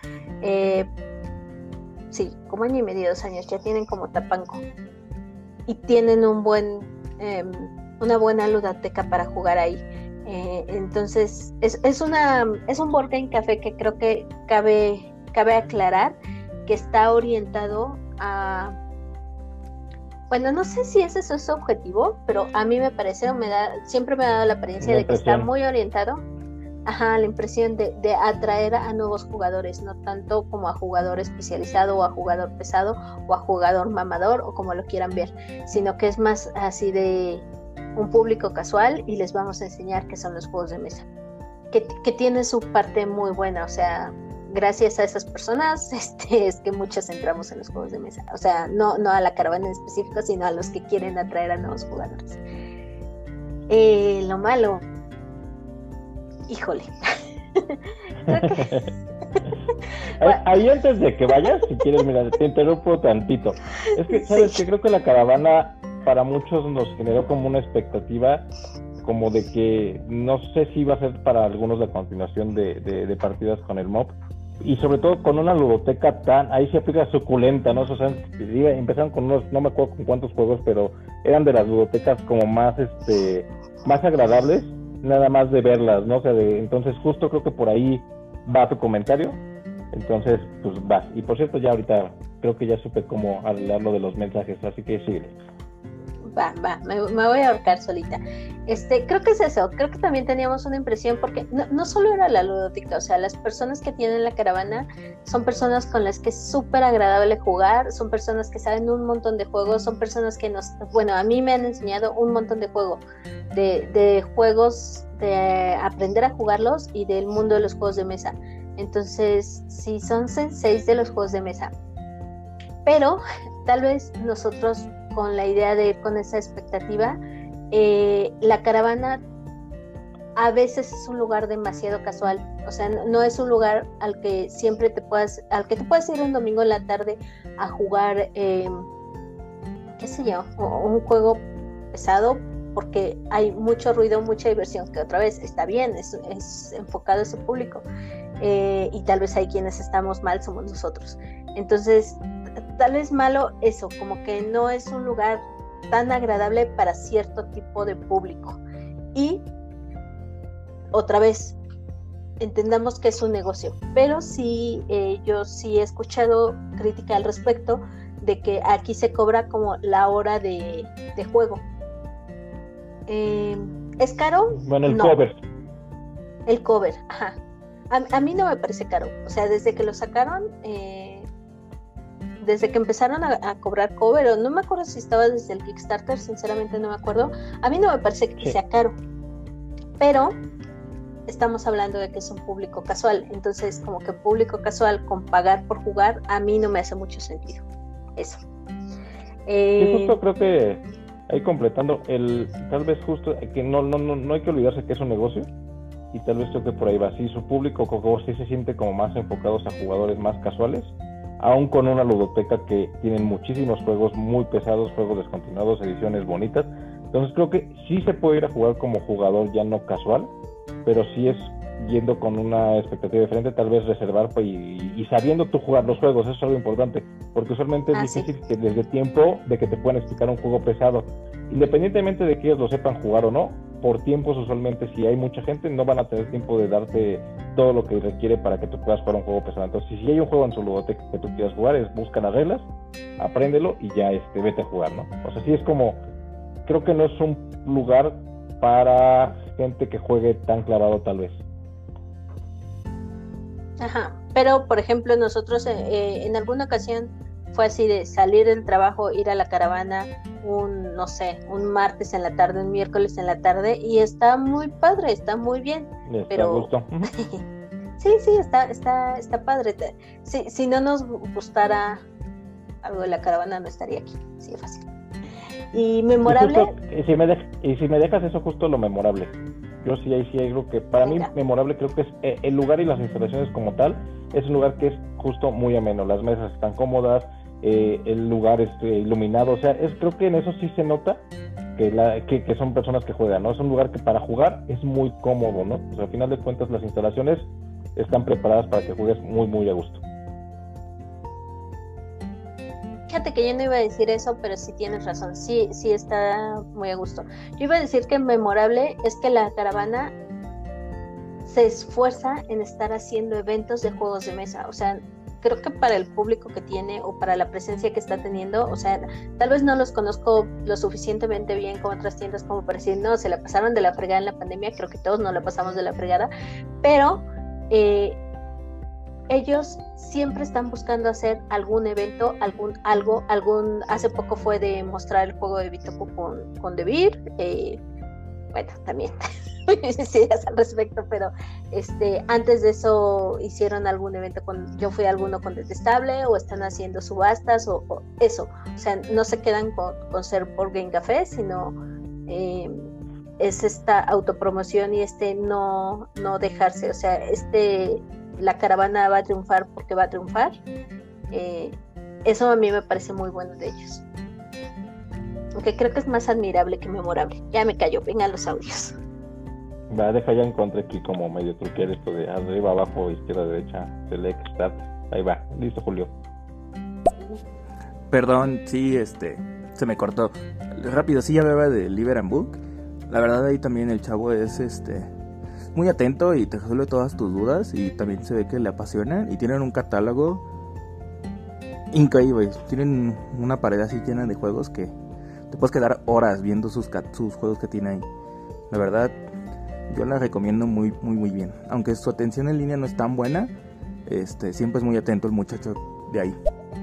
sí, como año y medio, 2 años, ya tienen como Tapanco y tienen una buena ludoteca para jugar ahí. Entonces es un board game café que creo que cabe aclarar que está orientado a, bueno, no sé si ese es su objetivo, pero a mí me parece, siempre me ha dado la apariencia de que está muy orientado, la impresión de atraer a nuevos jugadores, no tanto como a jugador especializado o a jugador pesado o a jugador mamador o como lo quieran ver, sino que es más así de un público casual y les vamos a enseñar qué son los juegos de mesa, que tiene su parte muy buena, o sea, gracias a esas personas es que muchos entramos en los juegos de mesa, o sea, no a la caravana en específico, sino a los que quieren atraer a nuevos jugadores. Lo malo, híjole. Ahí antes de que vayas, si quieres, mira, te interrumpo tantito. Es que, ¿sabes qué? Creo que la caravana para muchos nos generó como una expectativa como de que no sé si iba a ser para algunos la continuación de partidas con el MOP, y sobre todo con una ludoteca ahí se aplica suculenta, ¿no? O sea, empezaron con unos, no me acuerdo con cuántos juegos, pero eran de las ludotecas como más agradables, nada más de verlas, ¿no? O sea, entonces justo creo que por ahí va tu comentario, entonces pues vas. Y por cierto, ya ahorita creo que ya supe cómo hablar lo de los mensajes, así que sigue. Me voy a ahorcar solita. Creo que es eso, creo que también teníamos una impresión, porque no solo era la ludoteca, o sea, las personas que tienen la caravana son personas con las que es súper agradable jugar, son personas que saben un montón de juegos, son personas que a mí me han enseñado un montón de juegos, de aprender a jugarlos y del mundo de los juegos de mesa. Entonces, sí, son senseis de los juegos de mesa, pero tal vez nosotros con la idea de ir con esa expectativa, la caravana a veces es un lugar demasiado casual, o sea, no es un lugar al que te puedas ir un domingo en la tarde a jugar, qué sé yo, un juego pesado, porque hay mucho ruido, mucha diversión, que otra vez está bien, es enfocado a ese público, y tal vez hay quienes estamos mal, somos nosotros. Entonces, tal vez malo eso, como que no es un lugar tan agradable para cierto tipo de público. Y otra vez, entendamos que es un negocio, pero sí, yo sí he escuchado crítica al respecto de que aquí se cobra como la hora de juego. ¿Es caro? Bueno, el no. cover. El cover, ajá. a mí no me parece caro. O sea, desde que lo sacaron, desde que empezaron a cobrar cover, o no me acuerdo si estaba desde el Kickstarter, sinceramente no me acuerdo. A mí no me parece que sea caro, pero estamos hablando de que es un público casual, entonces como que público casual con pagar por jugar, a mí no me hace mucho sentido eso. Y justo creo que ahí completando tal vez justo que no hay que olvidarse que es un negocio, y tal vez creo que por ahí va. Sí, su público como sí se siente como más enfocados a jugadores más casuales, aún con una ludoteca que tienen muchísimos juegos muy pesados, juegos descontinuados, ediciones bonitas. Entonces creo que sí se puede ir a jugar como jugador ya no casual, pero sí es yendo con una expectativa diferente, tal vez reservar y sabiendo tú jugar los juegos. Eso es algo importante, porque usualmente es difícil que desde tiempo de que te puedan explicar un juego pesado, independientemente de que ellos lo sepan jugar o no, por tiempos usualmente si hay mucha gente no van a tener tiempo de darte todo lo que requiere para que tú puedas jugar un juego pesado. Entonces si hay un juego en su ludoteca que tú quieras jugar, busca las reglas, apréndelo y ya vete a jugar, ¿no? O sea, sí es como, creo que no es un lugar para gente que juegue tan clavado tal vez. Ajá, pero por ejemplo nosotros en alguna ocasión fue así de salir del trabajo, ir a la caravana un martes en la tarde, un miércoles en la tarde, y está muy padre, está muy bien. Pero gusto. sí, está padre. Si no nos gustara algo de la caravana no estaría aquí, sí es fácil. Y memorable. Y si me dejas eso, justo lo memorable. Yo sí hay algo que para mí memorable, creo que es el lugar y las instalaciones como tal. Es un lugar que es justo muy ameno, las mesas están cómodas, el lugar iluminado, o sea, creo que en eso sí se nota que son personas que juegan, ¿no? Es un lugar que para jugar es muy cómodo, ¿no? O sea, al final de cuentas las instalaciones están preparadas para que juegues muy, muy a gusto. Fíjate que yo no iba a decir eso, pero sí tienes razón, sí está muy a gusto. Yo iba a decir que memorable es que la caravana se esfuerza en estar haciendo eventos de juegos de mesa. O sea, creo que para el público que tiene o para la presencia que está teniendo, o sea, tal vez no los conozco lo suficientemente bien como otras tiendas como para decir, no, se la pasaron de la fregada en la pandemia. Creo que todos nos la pasamos de la fregada, pero ellos siempre están buscando hacer algún evento, hace poco fue de mostrar el juego de Bitoku con Debir, bueno, también ideas al respecto, pero antes de eso hicieron algún evento yo fui a alguno con Detestable, o están haciendo subastas o eso, o sea, no se quedan con ser Board Game Café, sino es esta autopromoción y no dejarse, o sea, la caravana va a triunfar porque va a triunfar. Eso a mí me parece muy bueno de ellos, aunque creo que es más admirable que memorable. Ya me cayó, vengan los audios. Va, ya encontré aquí como medio truquear esto de arriba, abajo, izquierda, derecha, select, start. Ahí va, listo, Julio. Perdón, sí, se me cortó. Rápido, sí, ya hablaba de Liber and Book. La verdad ahí también el chavo es muy atento y te resuelve todas tus dudas, y también se ve que le apasionan y tienen un catálogo increíble. Tienen una pared así llena de juegos que te puedes quedar horas viendo sus juegos que tiene ahí. La verdad, yo la recomiendo muy, muy, muy bien. Aunque su atención en línea no es tan buena, siempre es muy atento el muchacho de ahí.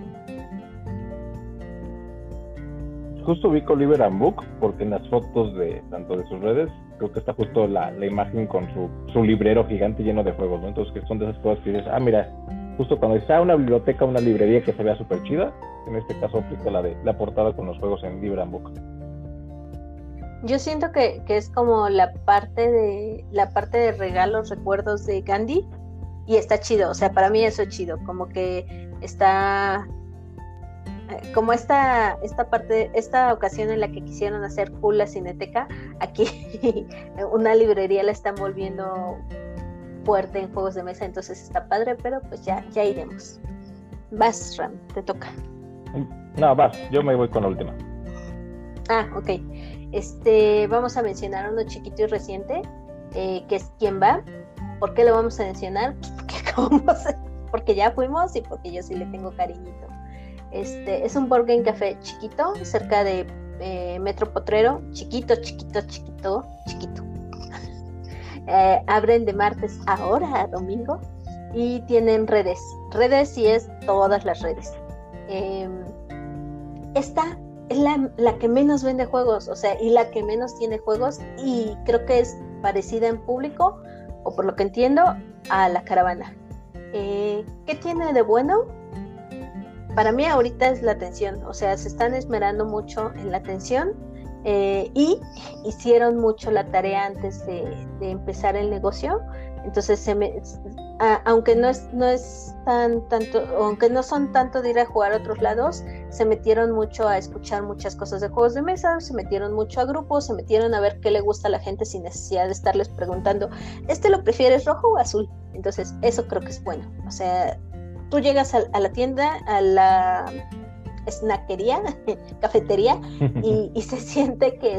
Justo ubico Liber and Book porque en las fotos tanto de sus redes creo que está justo la imagen con su librero gigante lleno de juegos, ¿no? Entonces que son de esas cosas que dices, mira, justo cuando está una biblioteca, una librería que se vea súper chida, en este caso aplica la portada con los juegos en Liber and Book. Yo siento que es como la parte de regalos, recuerdos de Gandhi, y está chido, o sea, para mí eso es chido, como que está como esta parte, esta ocasión en la que quisieron hacer full la Cineteca, aquí una librería la están volviendo fuerte en juegos de mesa, entonces está padre, pero pues ya iremos. Vas, Ram, te toca. No, vas, yo me voy con la última. Ok. Vamos a mencionar uno chiquito y reciente, que es ¿Quién va? ¿Por qué lo vamos a mencionar? Pues porque ya fuimos y porque yo sí le tengo cariñito. Es un Board Game Café chiquito, cerca de Metro Potrero, chiquito. Abren de martes ahora a domingo y tienen redes y es todas las redes. Esta es la que menos vende juegos, o sea, y la que menos tiene juegos, y creo que es parecida en público, o por lo que entiendo, a La Caravana. ¿Qué tiene de bueno? Para mí ahorita es la atención, o sea, se están esmerando mucho en la atención, y hicieron mucho la tarea antes de empezar el negocio. Entonces aunque no es tanto, aunque no son tanto de ir a jugar a otros lados, se metieron mucho a escuchar muchas cosas de juegos de mesa, se metieron mucho a grupos, se metieron a ver qué le gusta a la gente sin necesidad de estarles preguntando, ¿lo prefieres rojo o azul? Entonces eso creo que es bueno. O sea, tú llegas a la tienda, a la snackería, cafetería, y se siente que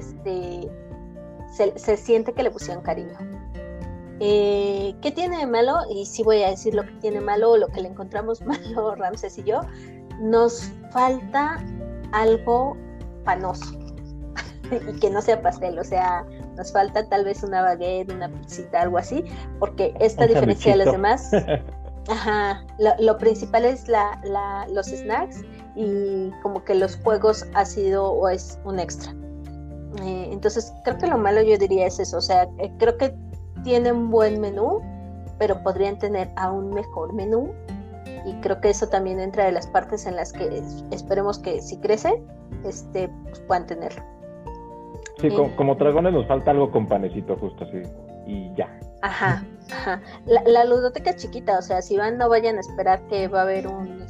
se siente que le pusieron cariño. ¿Qué tiene de malo? Y sí voy a decir lo que tiene malo, o lo que le encontramos malo Ramses y yo. Nos falta algo panoso y que no sea pastel, o sea, nos falta tal vez una baguette, una pizzita, algo así, porque esta diferencia de los demás, lo principal es los snacks, y como que los juegos ha sido o es un extra. Entonces creo que lo malo yo diría es eso, o sea, creo que tienen buen menú, pero podrían tener aún mejor menú, y creo que eso también entra de las partes en las que esperemos que si crece, pues puedan tenerlo. Sí, como dragones nos falta algo con panecito, justo así, y ya. Ajá. La ludoteca es chiquita, o sea, si van, no vayan a esperar que va a haber un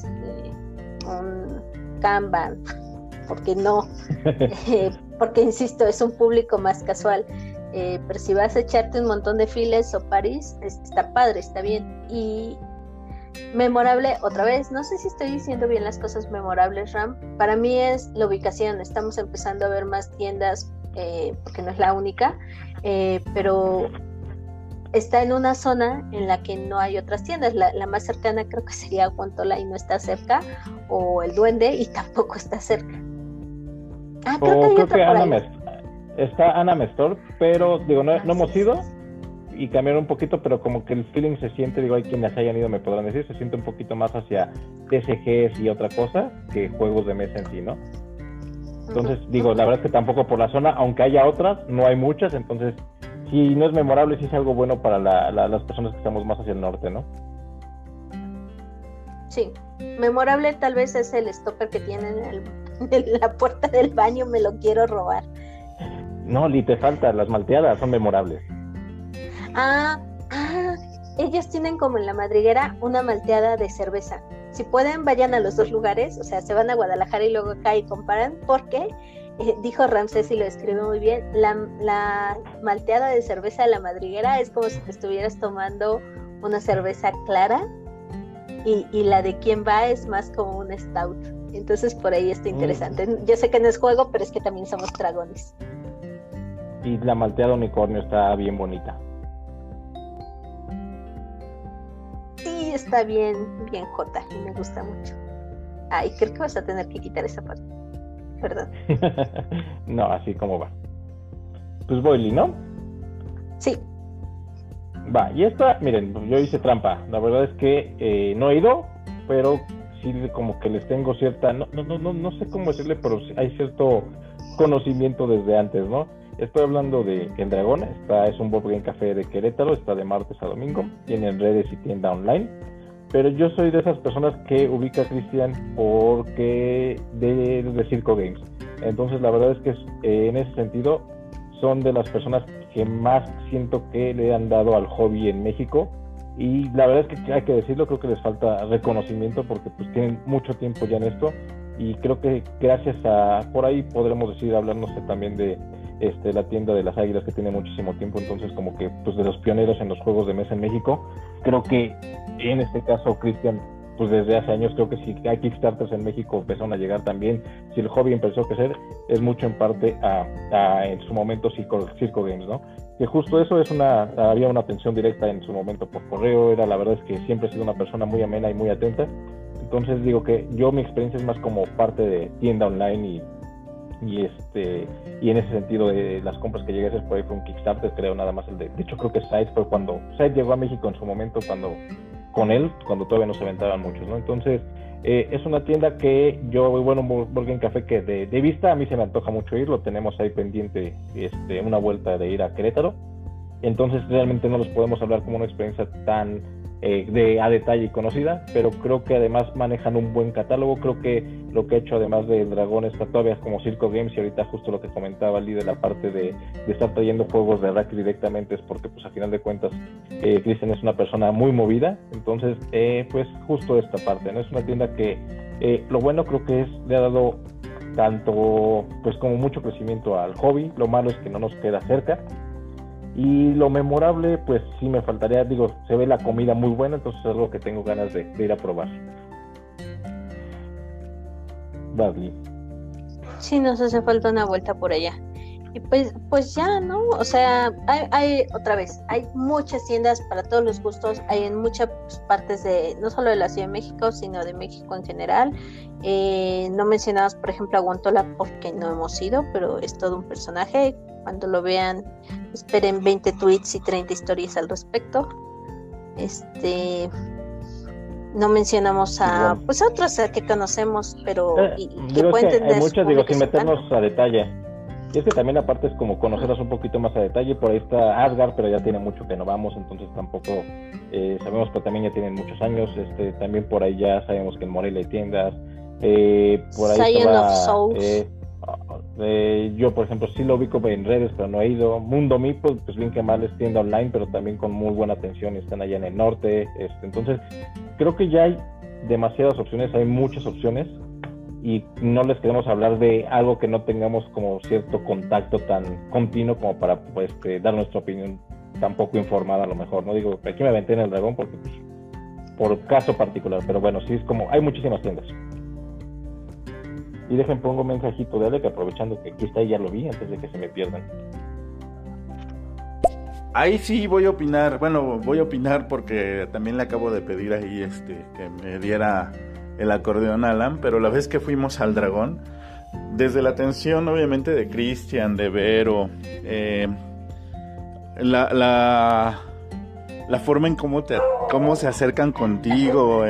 Kanban, porque no, porque insisto, es un público más casual. Pero si vas a echarte un montón de files o paris, está padre, está bien. Y memorable, otra vez, no sé si estoy diciendo bien las cosas memorables, Ram. Para mí es la ubicación. Estamos empezando a ver más tiendas, porque no es la única, pero está en una zona en la que no hay otras tiendas. La más cercana creo que sería Guantola, y no está cerca, o El Duende, y tampoco está cerca. Creo que hay otra por ahí. Está Anam Store, pero digo, no hemos ido y cambiaron un poquito, pero como que el feeling se siente, digo, hay quienes hayan ido me podrán decir, se siente un poquito más hacia TCGs y otra cosa que juegos de mesa en sí, ¿no? Entonces, digo, la verdad es que tampoco por la zona, aunque haya otras, no hay muchas, entonces, si no es memorable, sí es algo bueno para las personas que estamos más hacia el norte, ¿no? Sí, memorable tal vez es el stopper que tienen en la puerta del baño, me lo quiero robar. No, Li, te falta, las malteadas son memorables. Ellos tienen como en la madriguera una malteada de cerveza. Si pueden, vayan a los dos lugares, o sea, se van a Guadalajara y luego acá y comparan, porque dijo Ramsés y lo escribió muy bien, la malteada de cerveza de la madriguera es como si te estuvieras tomando una cerveza clara, y la de quien va es más como un stout. Entonces por ahí está interesante. Yo sé que no es juego, pero es que también somos dragones. Y la malteada unicornio está bien bonita. Sí, está bien jota, y me gusta mucho. Ay, creo que vas a tener que quitar esa parte. Perdón. No, así como va. Pues voy, Li, ¿no? Sí. Va, y esta, miren, yo hice trampa. La verdad es que no he ido, pero sí como que les tengo cierta, no sé cómo decirle, pero hay cierto conocimiento desde antes, ¿no? Estoy hablando de El Dragón, es un board game café de Querétaro, está de martes a domingo, tienen redes y tienda online, pero yo soy de esas personas que ubica a Cristian porque de Circo Games. Entonces la verdad es que en ese sentido son de las personas que más siento que le han dado al hobby en México, y la verdad es que hay que decirlo, creo que les falta reconocimiento porque pues tienen mucho tiempo ya en esto, y creo que gracias a, por ahí podremos decir, hablarnos también de la tienda de las Águilas, que tiene muchísimo tiempo, entonces como que pues de los pioneros en los juegos de mesa en México. Creo que en este caso Cristian, pues desde hace años, creo que si hay Kickstarters en México empezaron a llegar también, si el hobby empezó a crecer, es mucho en parte a en su momento Circo Games, ¿no? Que justo eso había una atención directa en su momento por correo, la verdad es que siempre he sido una persona muy amena y muy atenta. Entonces digo que mi experiencia es más como parte de tienda online y en ese sentido las compras que llegué a hacer por ahí fue un Kickstarter, creo, nada más de hecho creo que Side fue cuando Side llegó a México en su momento, cuando todavía no se aventaban muchos, ¿no? Entonces es una tienda que yo, bueno, Burger Café, que de vista a mí se me antoja mucho ir, lo tenemos ahí pendiente, una vuelta de ir a Querétaro. Entonces realmente no los podemos hablar como una experiencia tan a detalle y conocida, pero creo que además manejan un buen catálogo. Creo que lo que ha hecho además de Dragón está todavía como Circo Games, y ahorita justo lo que comentaba Lee de la parte de estar trayendo juegos de Rack directamente, es porque pues a final de cuentas Cristian es una persona muy movida. Entonces pues justo esta parte, ¿no? Es una tienda que lo bueno creo que le ha dado tanto pues como mucho crecimiento al hobby. Lo malo es que no nos queda cerca. Y lo memorable, pues sí me faltaría, se ve la comida muy buena, entonces es algo que tengo ganas de ir a probar. Badly. Sí, nos hace falta una vuelta por allá. Y pues ya, ¿no? O sea, hay otra vez, hay muchas tiendas para todos los gustos, hay en muchas partes no solo de la Ciudad de México, sino de México en general. No mencionabas, por ejemplo, a Guantola porque no hemos ido, pero es todo un personaje. Cuando lo vean, esperen 20 tweets y 30 historias al respecto. No mencionamos a otros que conocemos, pero que pueden tener hay muchas, sin meternos a detalle. Y es que también aparte es como conocerlas un poquito más a detalle. Por ahí está Asgard, pero ya tiene mucho que no vamos, entonces tampoco sabemos que también ya tienen muchos años. También por ahí ya sabemos que en Morelia hay tiendas. Por ahí Scion of Souls. Yo por ejemplo sí lo ubico en redes, pero no he ido. Mundo Meeple, pues bien que mal es tienda online, pero también con muy buena atención, están allá en el norte. Entonces creo que ya hay demasiadas opciones, hay muchas opciones, y no les queremos hablar de algo que no tengamos como cierto contacto tan continuo como para dar nuestra opinión tan poco informada a lo mejor. No digo, aquí me aventé en el dragón porque pues, por caso particular, pero bueno, sí es como, hay muchísimas tiendas. Y pongo un mensajito de Alec, aprovechando que aquí está y ya lo vi, antes de que se me pierdan. Ahí sí voy a opinar, porque también le acabo de pedir ahí que me diera el acordeón a Alan, pero la vez que fuimos al dragón, desde la atención obviamente de Cristian, de Vero, la forma en cómo se acercan contigo,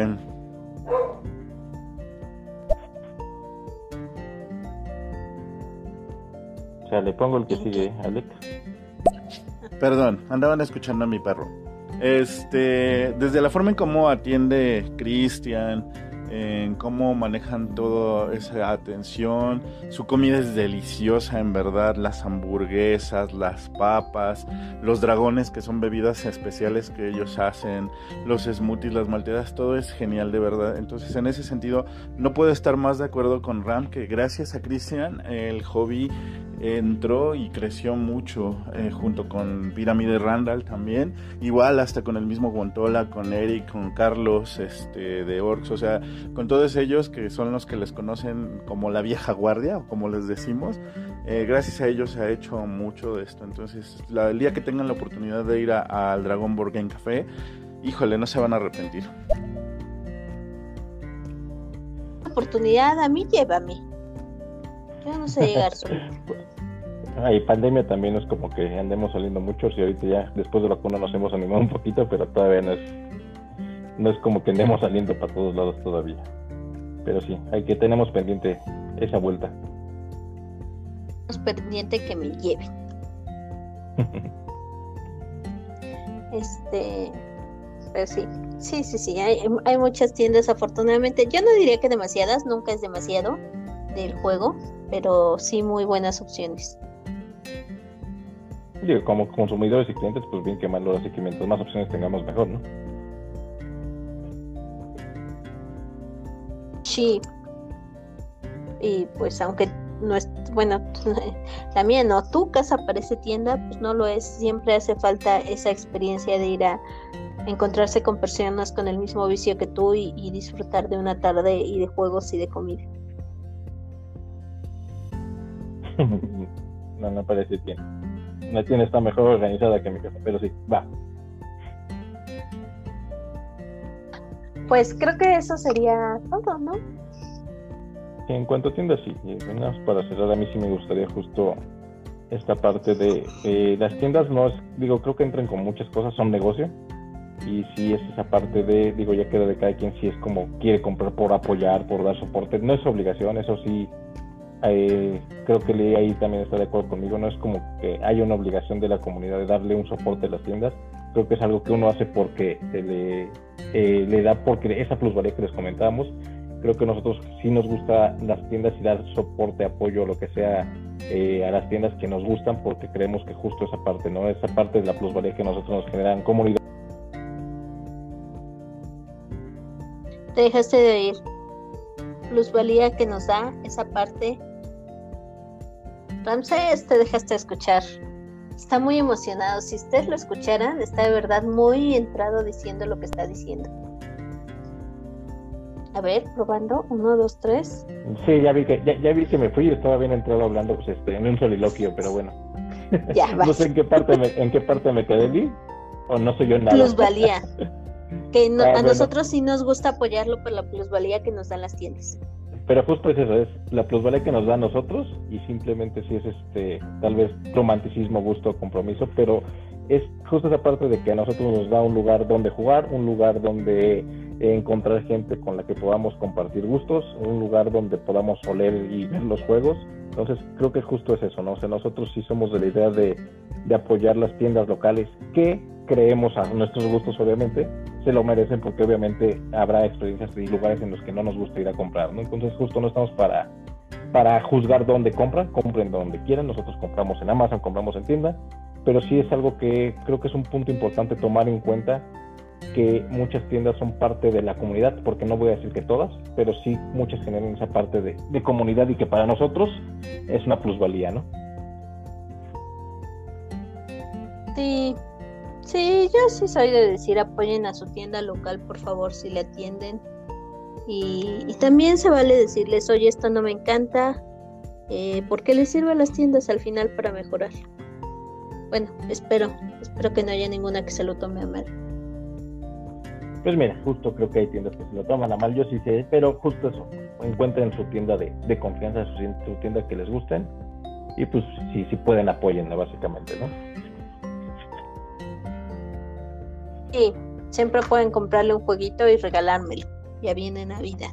O sea, le pongo el que sigue, Alec. Perdón, andaban escuchando a mi perro. Desde la forma en cómo atiende Cristian, en cómo manejan toda esa atención, su comida es deliciosa en verdad, las hamburguesas, las papas, los dragones que son bebidas especiales que ellos hacen, los smoothies, las malteadas, todo es genial de verdad. Entonces en ese sentido no puedo estar más de acuerdo con Ram, que gracias a Cristian el hobby entró y creció mucho, junto con Pirámide Randall también, igual hasta con el mismo Guantola, con Eric, con Carlos de Orcs, o sea, con todos ellos que son los que les conocen como la vieja guardia, o como les decimos. Gracias a ellos se ha hecho mucho de esto. Entonces el día que tengan la oportunidad de ir al Dragón Board Game Café, híjole, no se van a arrepentir. Oportunidad, a mí llévame. Yo no sé llegar solo. Y pandemia también es como que andemos saliendo muchos, y ahorita ya después de la vacuna nos hemos animado un poquito, pero todavía no es como que andemos saliendo para todos lados todavía. Pero sí, tenemos pendiente esa vuelta. Es pendiente que me lleven. Pero sí, hay muchas tiendas afortunadamente. Yo no diría que demasiadas, nunca es demasiado del juego, pero sí muy buenas opciones. Sí, como consumidores y clientes, pues bien que mal, ahora sí que mientras más opciones tengamos mejor, ¿no? Sí. Y pues aunque no es, bueno, la mía no, tu casa parece tienda, pues no lo es. Siempre hace falta esa experiencia de ir a encontrarse con personas con el mismo vicio que tú y disfrutar de una tarde y de juegos y de comida. No parece bien. La tienda está mejor organizada que mi casa, pero sí, va. Pues creo que eso sería todo, ¿no? Sí, En cuanto a tiendas, sí. Nada más para cerrar, a mí sí me gustaría justo esta parte de las tiendas. No es, digo, creo que entran con muchas cosas, son negocio. Y sí es esa parte de, digo, ya queda de cada quien si es como quiere comprar por apoyar, por dar soporte. No es obligación, eso sí. Creo que Lee ahí también está de acuerdo conmigo. No es como que haya una obligación de la comunidad de darle un soporte a las tiendas. Creo que es algo que uno hace porque le da, porque esa plusvalía que les comentábamos. Creo que nosotros sí nos gusta las tiendas y dar soporte, apoyo, lo que sea a las tiendas que nos gustan, porque creemos que justo esa parte, ¿no? Esa parte de la plusvalía que nosotros nos generan comunidad. Te dejaste de oír. Plusvalía que nos da esa parte. Ramsés, te dejaste de escuchar. Está muy emocionado. Si ustedes lo escucharan, está de verdad muy entrado diciendo lo que está diciendo. A ver, probando. 1, 2, 3. Sí, ya vi que me fui y estaba bien entrado hablando pues, en un soliloquio, pero bueno. Ya, vas. No sé en qué parte me quedé, Lee, o no soy yo nada. Plusvalía. Que no, bueno. Nosotros sí nos gusta apoyarlo por la plusvalía que nos dan las tiendas. Pero justo es eso, es la plusvalía que nos da a nosotros, y simplemente sí es tal vez romanticismo, gusto, compromiso, pero es justo esa parte de que a nosotros nos da un lugar donde jugar, un lugar donde encontrar gente con la que podamos compartir gustos, un lugar donde podamos oler y ver los juegos. Entonces creo que justo es eso, ¿no? O sea, nosotros sí somos de la idea de apoyar las tiendas locales que creemos a nuestros gustos, obviamente se lo merecen, porque obviamente habrá experiencias y lugares en los que no nos gusta ir a comprar, ¿no? Entonces justo no estamos para juzgar dónde compren donde quieran. Nosotros compramos en Amazon, compramos en tienda, pero sí es algo que creo que es un punto importante tomar en cuenta, que muchas tiendas son parte de la comunidad, porque no voy a decir que todas, pero sí muchas generan esa parte de comunidad, y que para nosotros es una plusvalía, ¿no? Sí, yo sí soy de decir apoyen a su tienda local, por favor, si le atienden. Y también se vale decirles, oye, esto no me encanta, porque les sirve a las tiendas al final para mejorar. Bueno, espero que no haya ninguna que se lo tome a mal. Pues mira, justo creo que hay tiendas que se lo toman a mal, yo sí sé, pero justo eso, encuentren su tienda de confianza, su tienda que les gusten, y pues si pueden, apóyenla básicamente, ¿no? Sí, siempre pueden comprarle un jueguito y regalármelo, ya viene Navidad.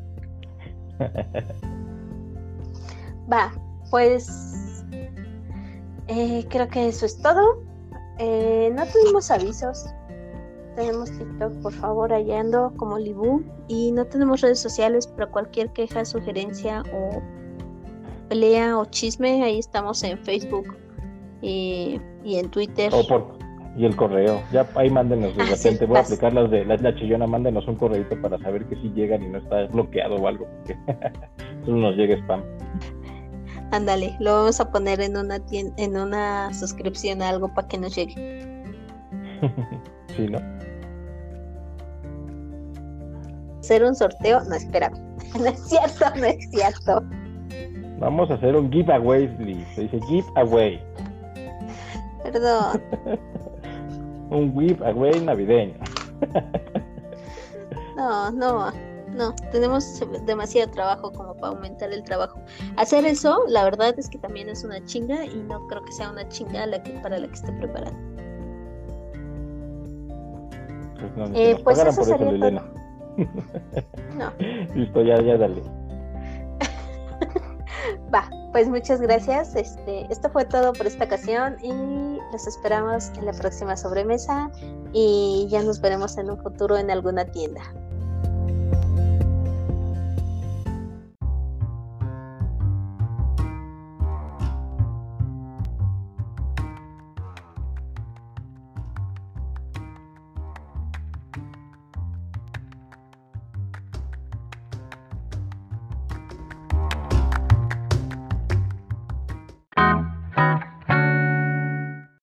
Va, pues creo que eso es todo. No tuvimos avisos. Tenemos TikTok, por favor, allá ando como Libu, y no tenemos redes sociales, pero cualquier queja, sugerencia o pelea o chisme, ahí estamos en Facebook y en Twitter. Y el correo, ya ahí mándenos de repente, sí, voy a aplicar las de la chillona, mándenos un correito para saber que sí llegan y no está bloqueado o algo, porque solo nos llega spam. Ándale, lo vamos a poner en una suscripción a algo para que nos llegue. Sí, ¿no? Hacer un sorteo, no, espérame, no es cierto. Vamos a hacer un giveaway, se dice giveaway. Perdón. Un giveaway navideño. No, tenemos demasiado trabajo como para aumentar el trabajo. Hacer eso, la verdad es que también es una chinga, y no creo que sea una chinga para la que esté preparada. Pues eso por sería eso, Lilena. No. Listo, ya dale. Va, pues muchas gracias. Esto fue todo por esta ocasión, y los esperamos en la próxima sobremesa, y ya nos veremos en un futuro en alguna tienda.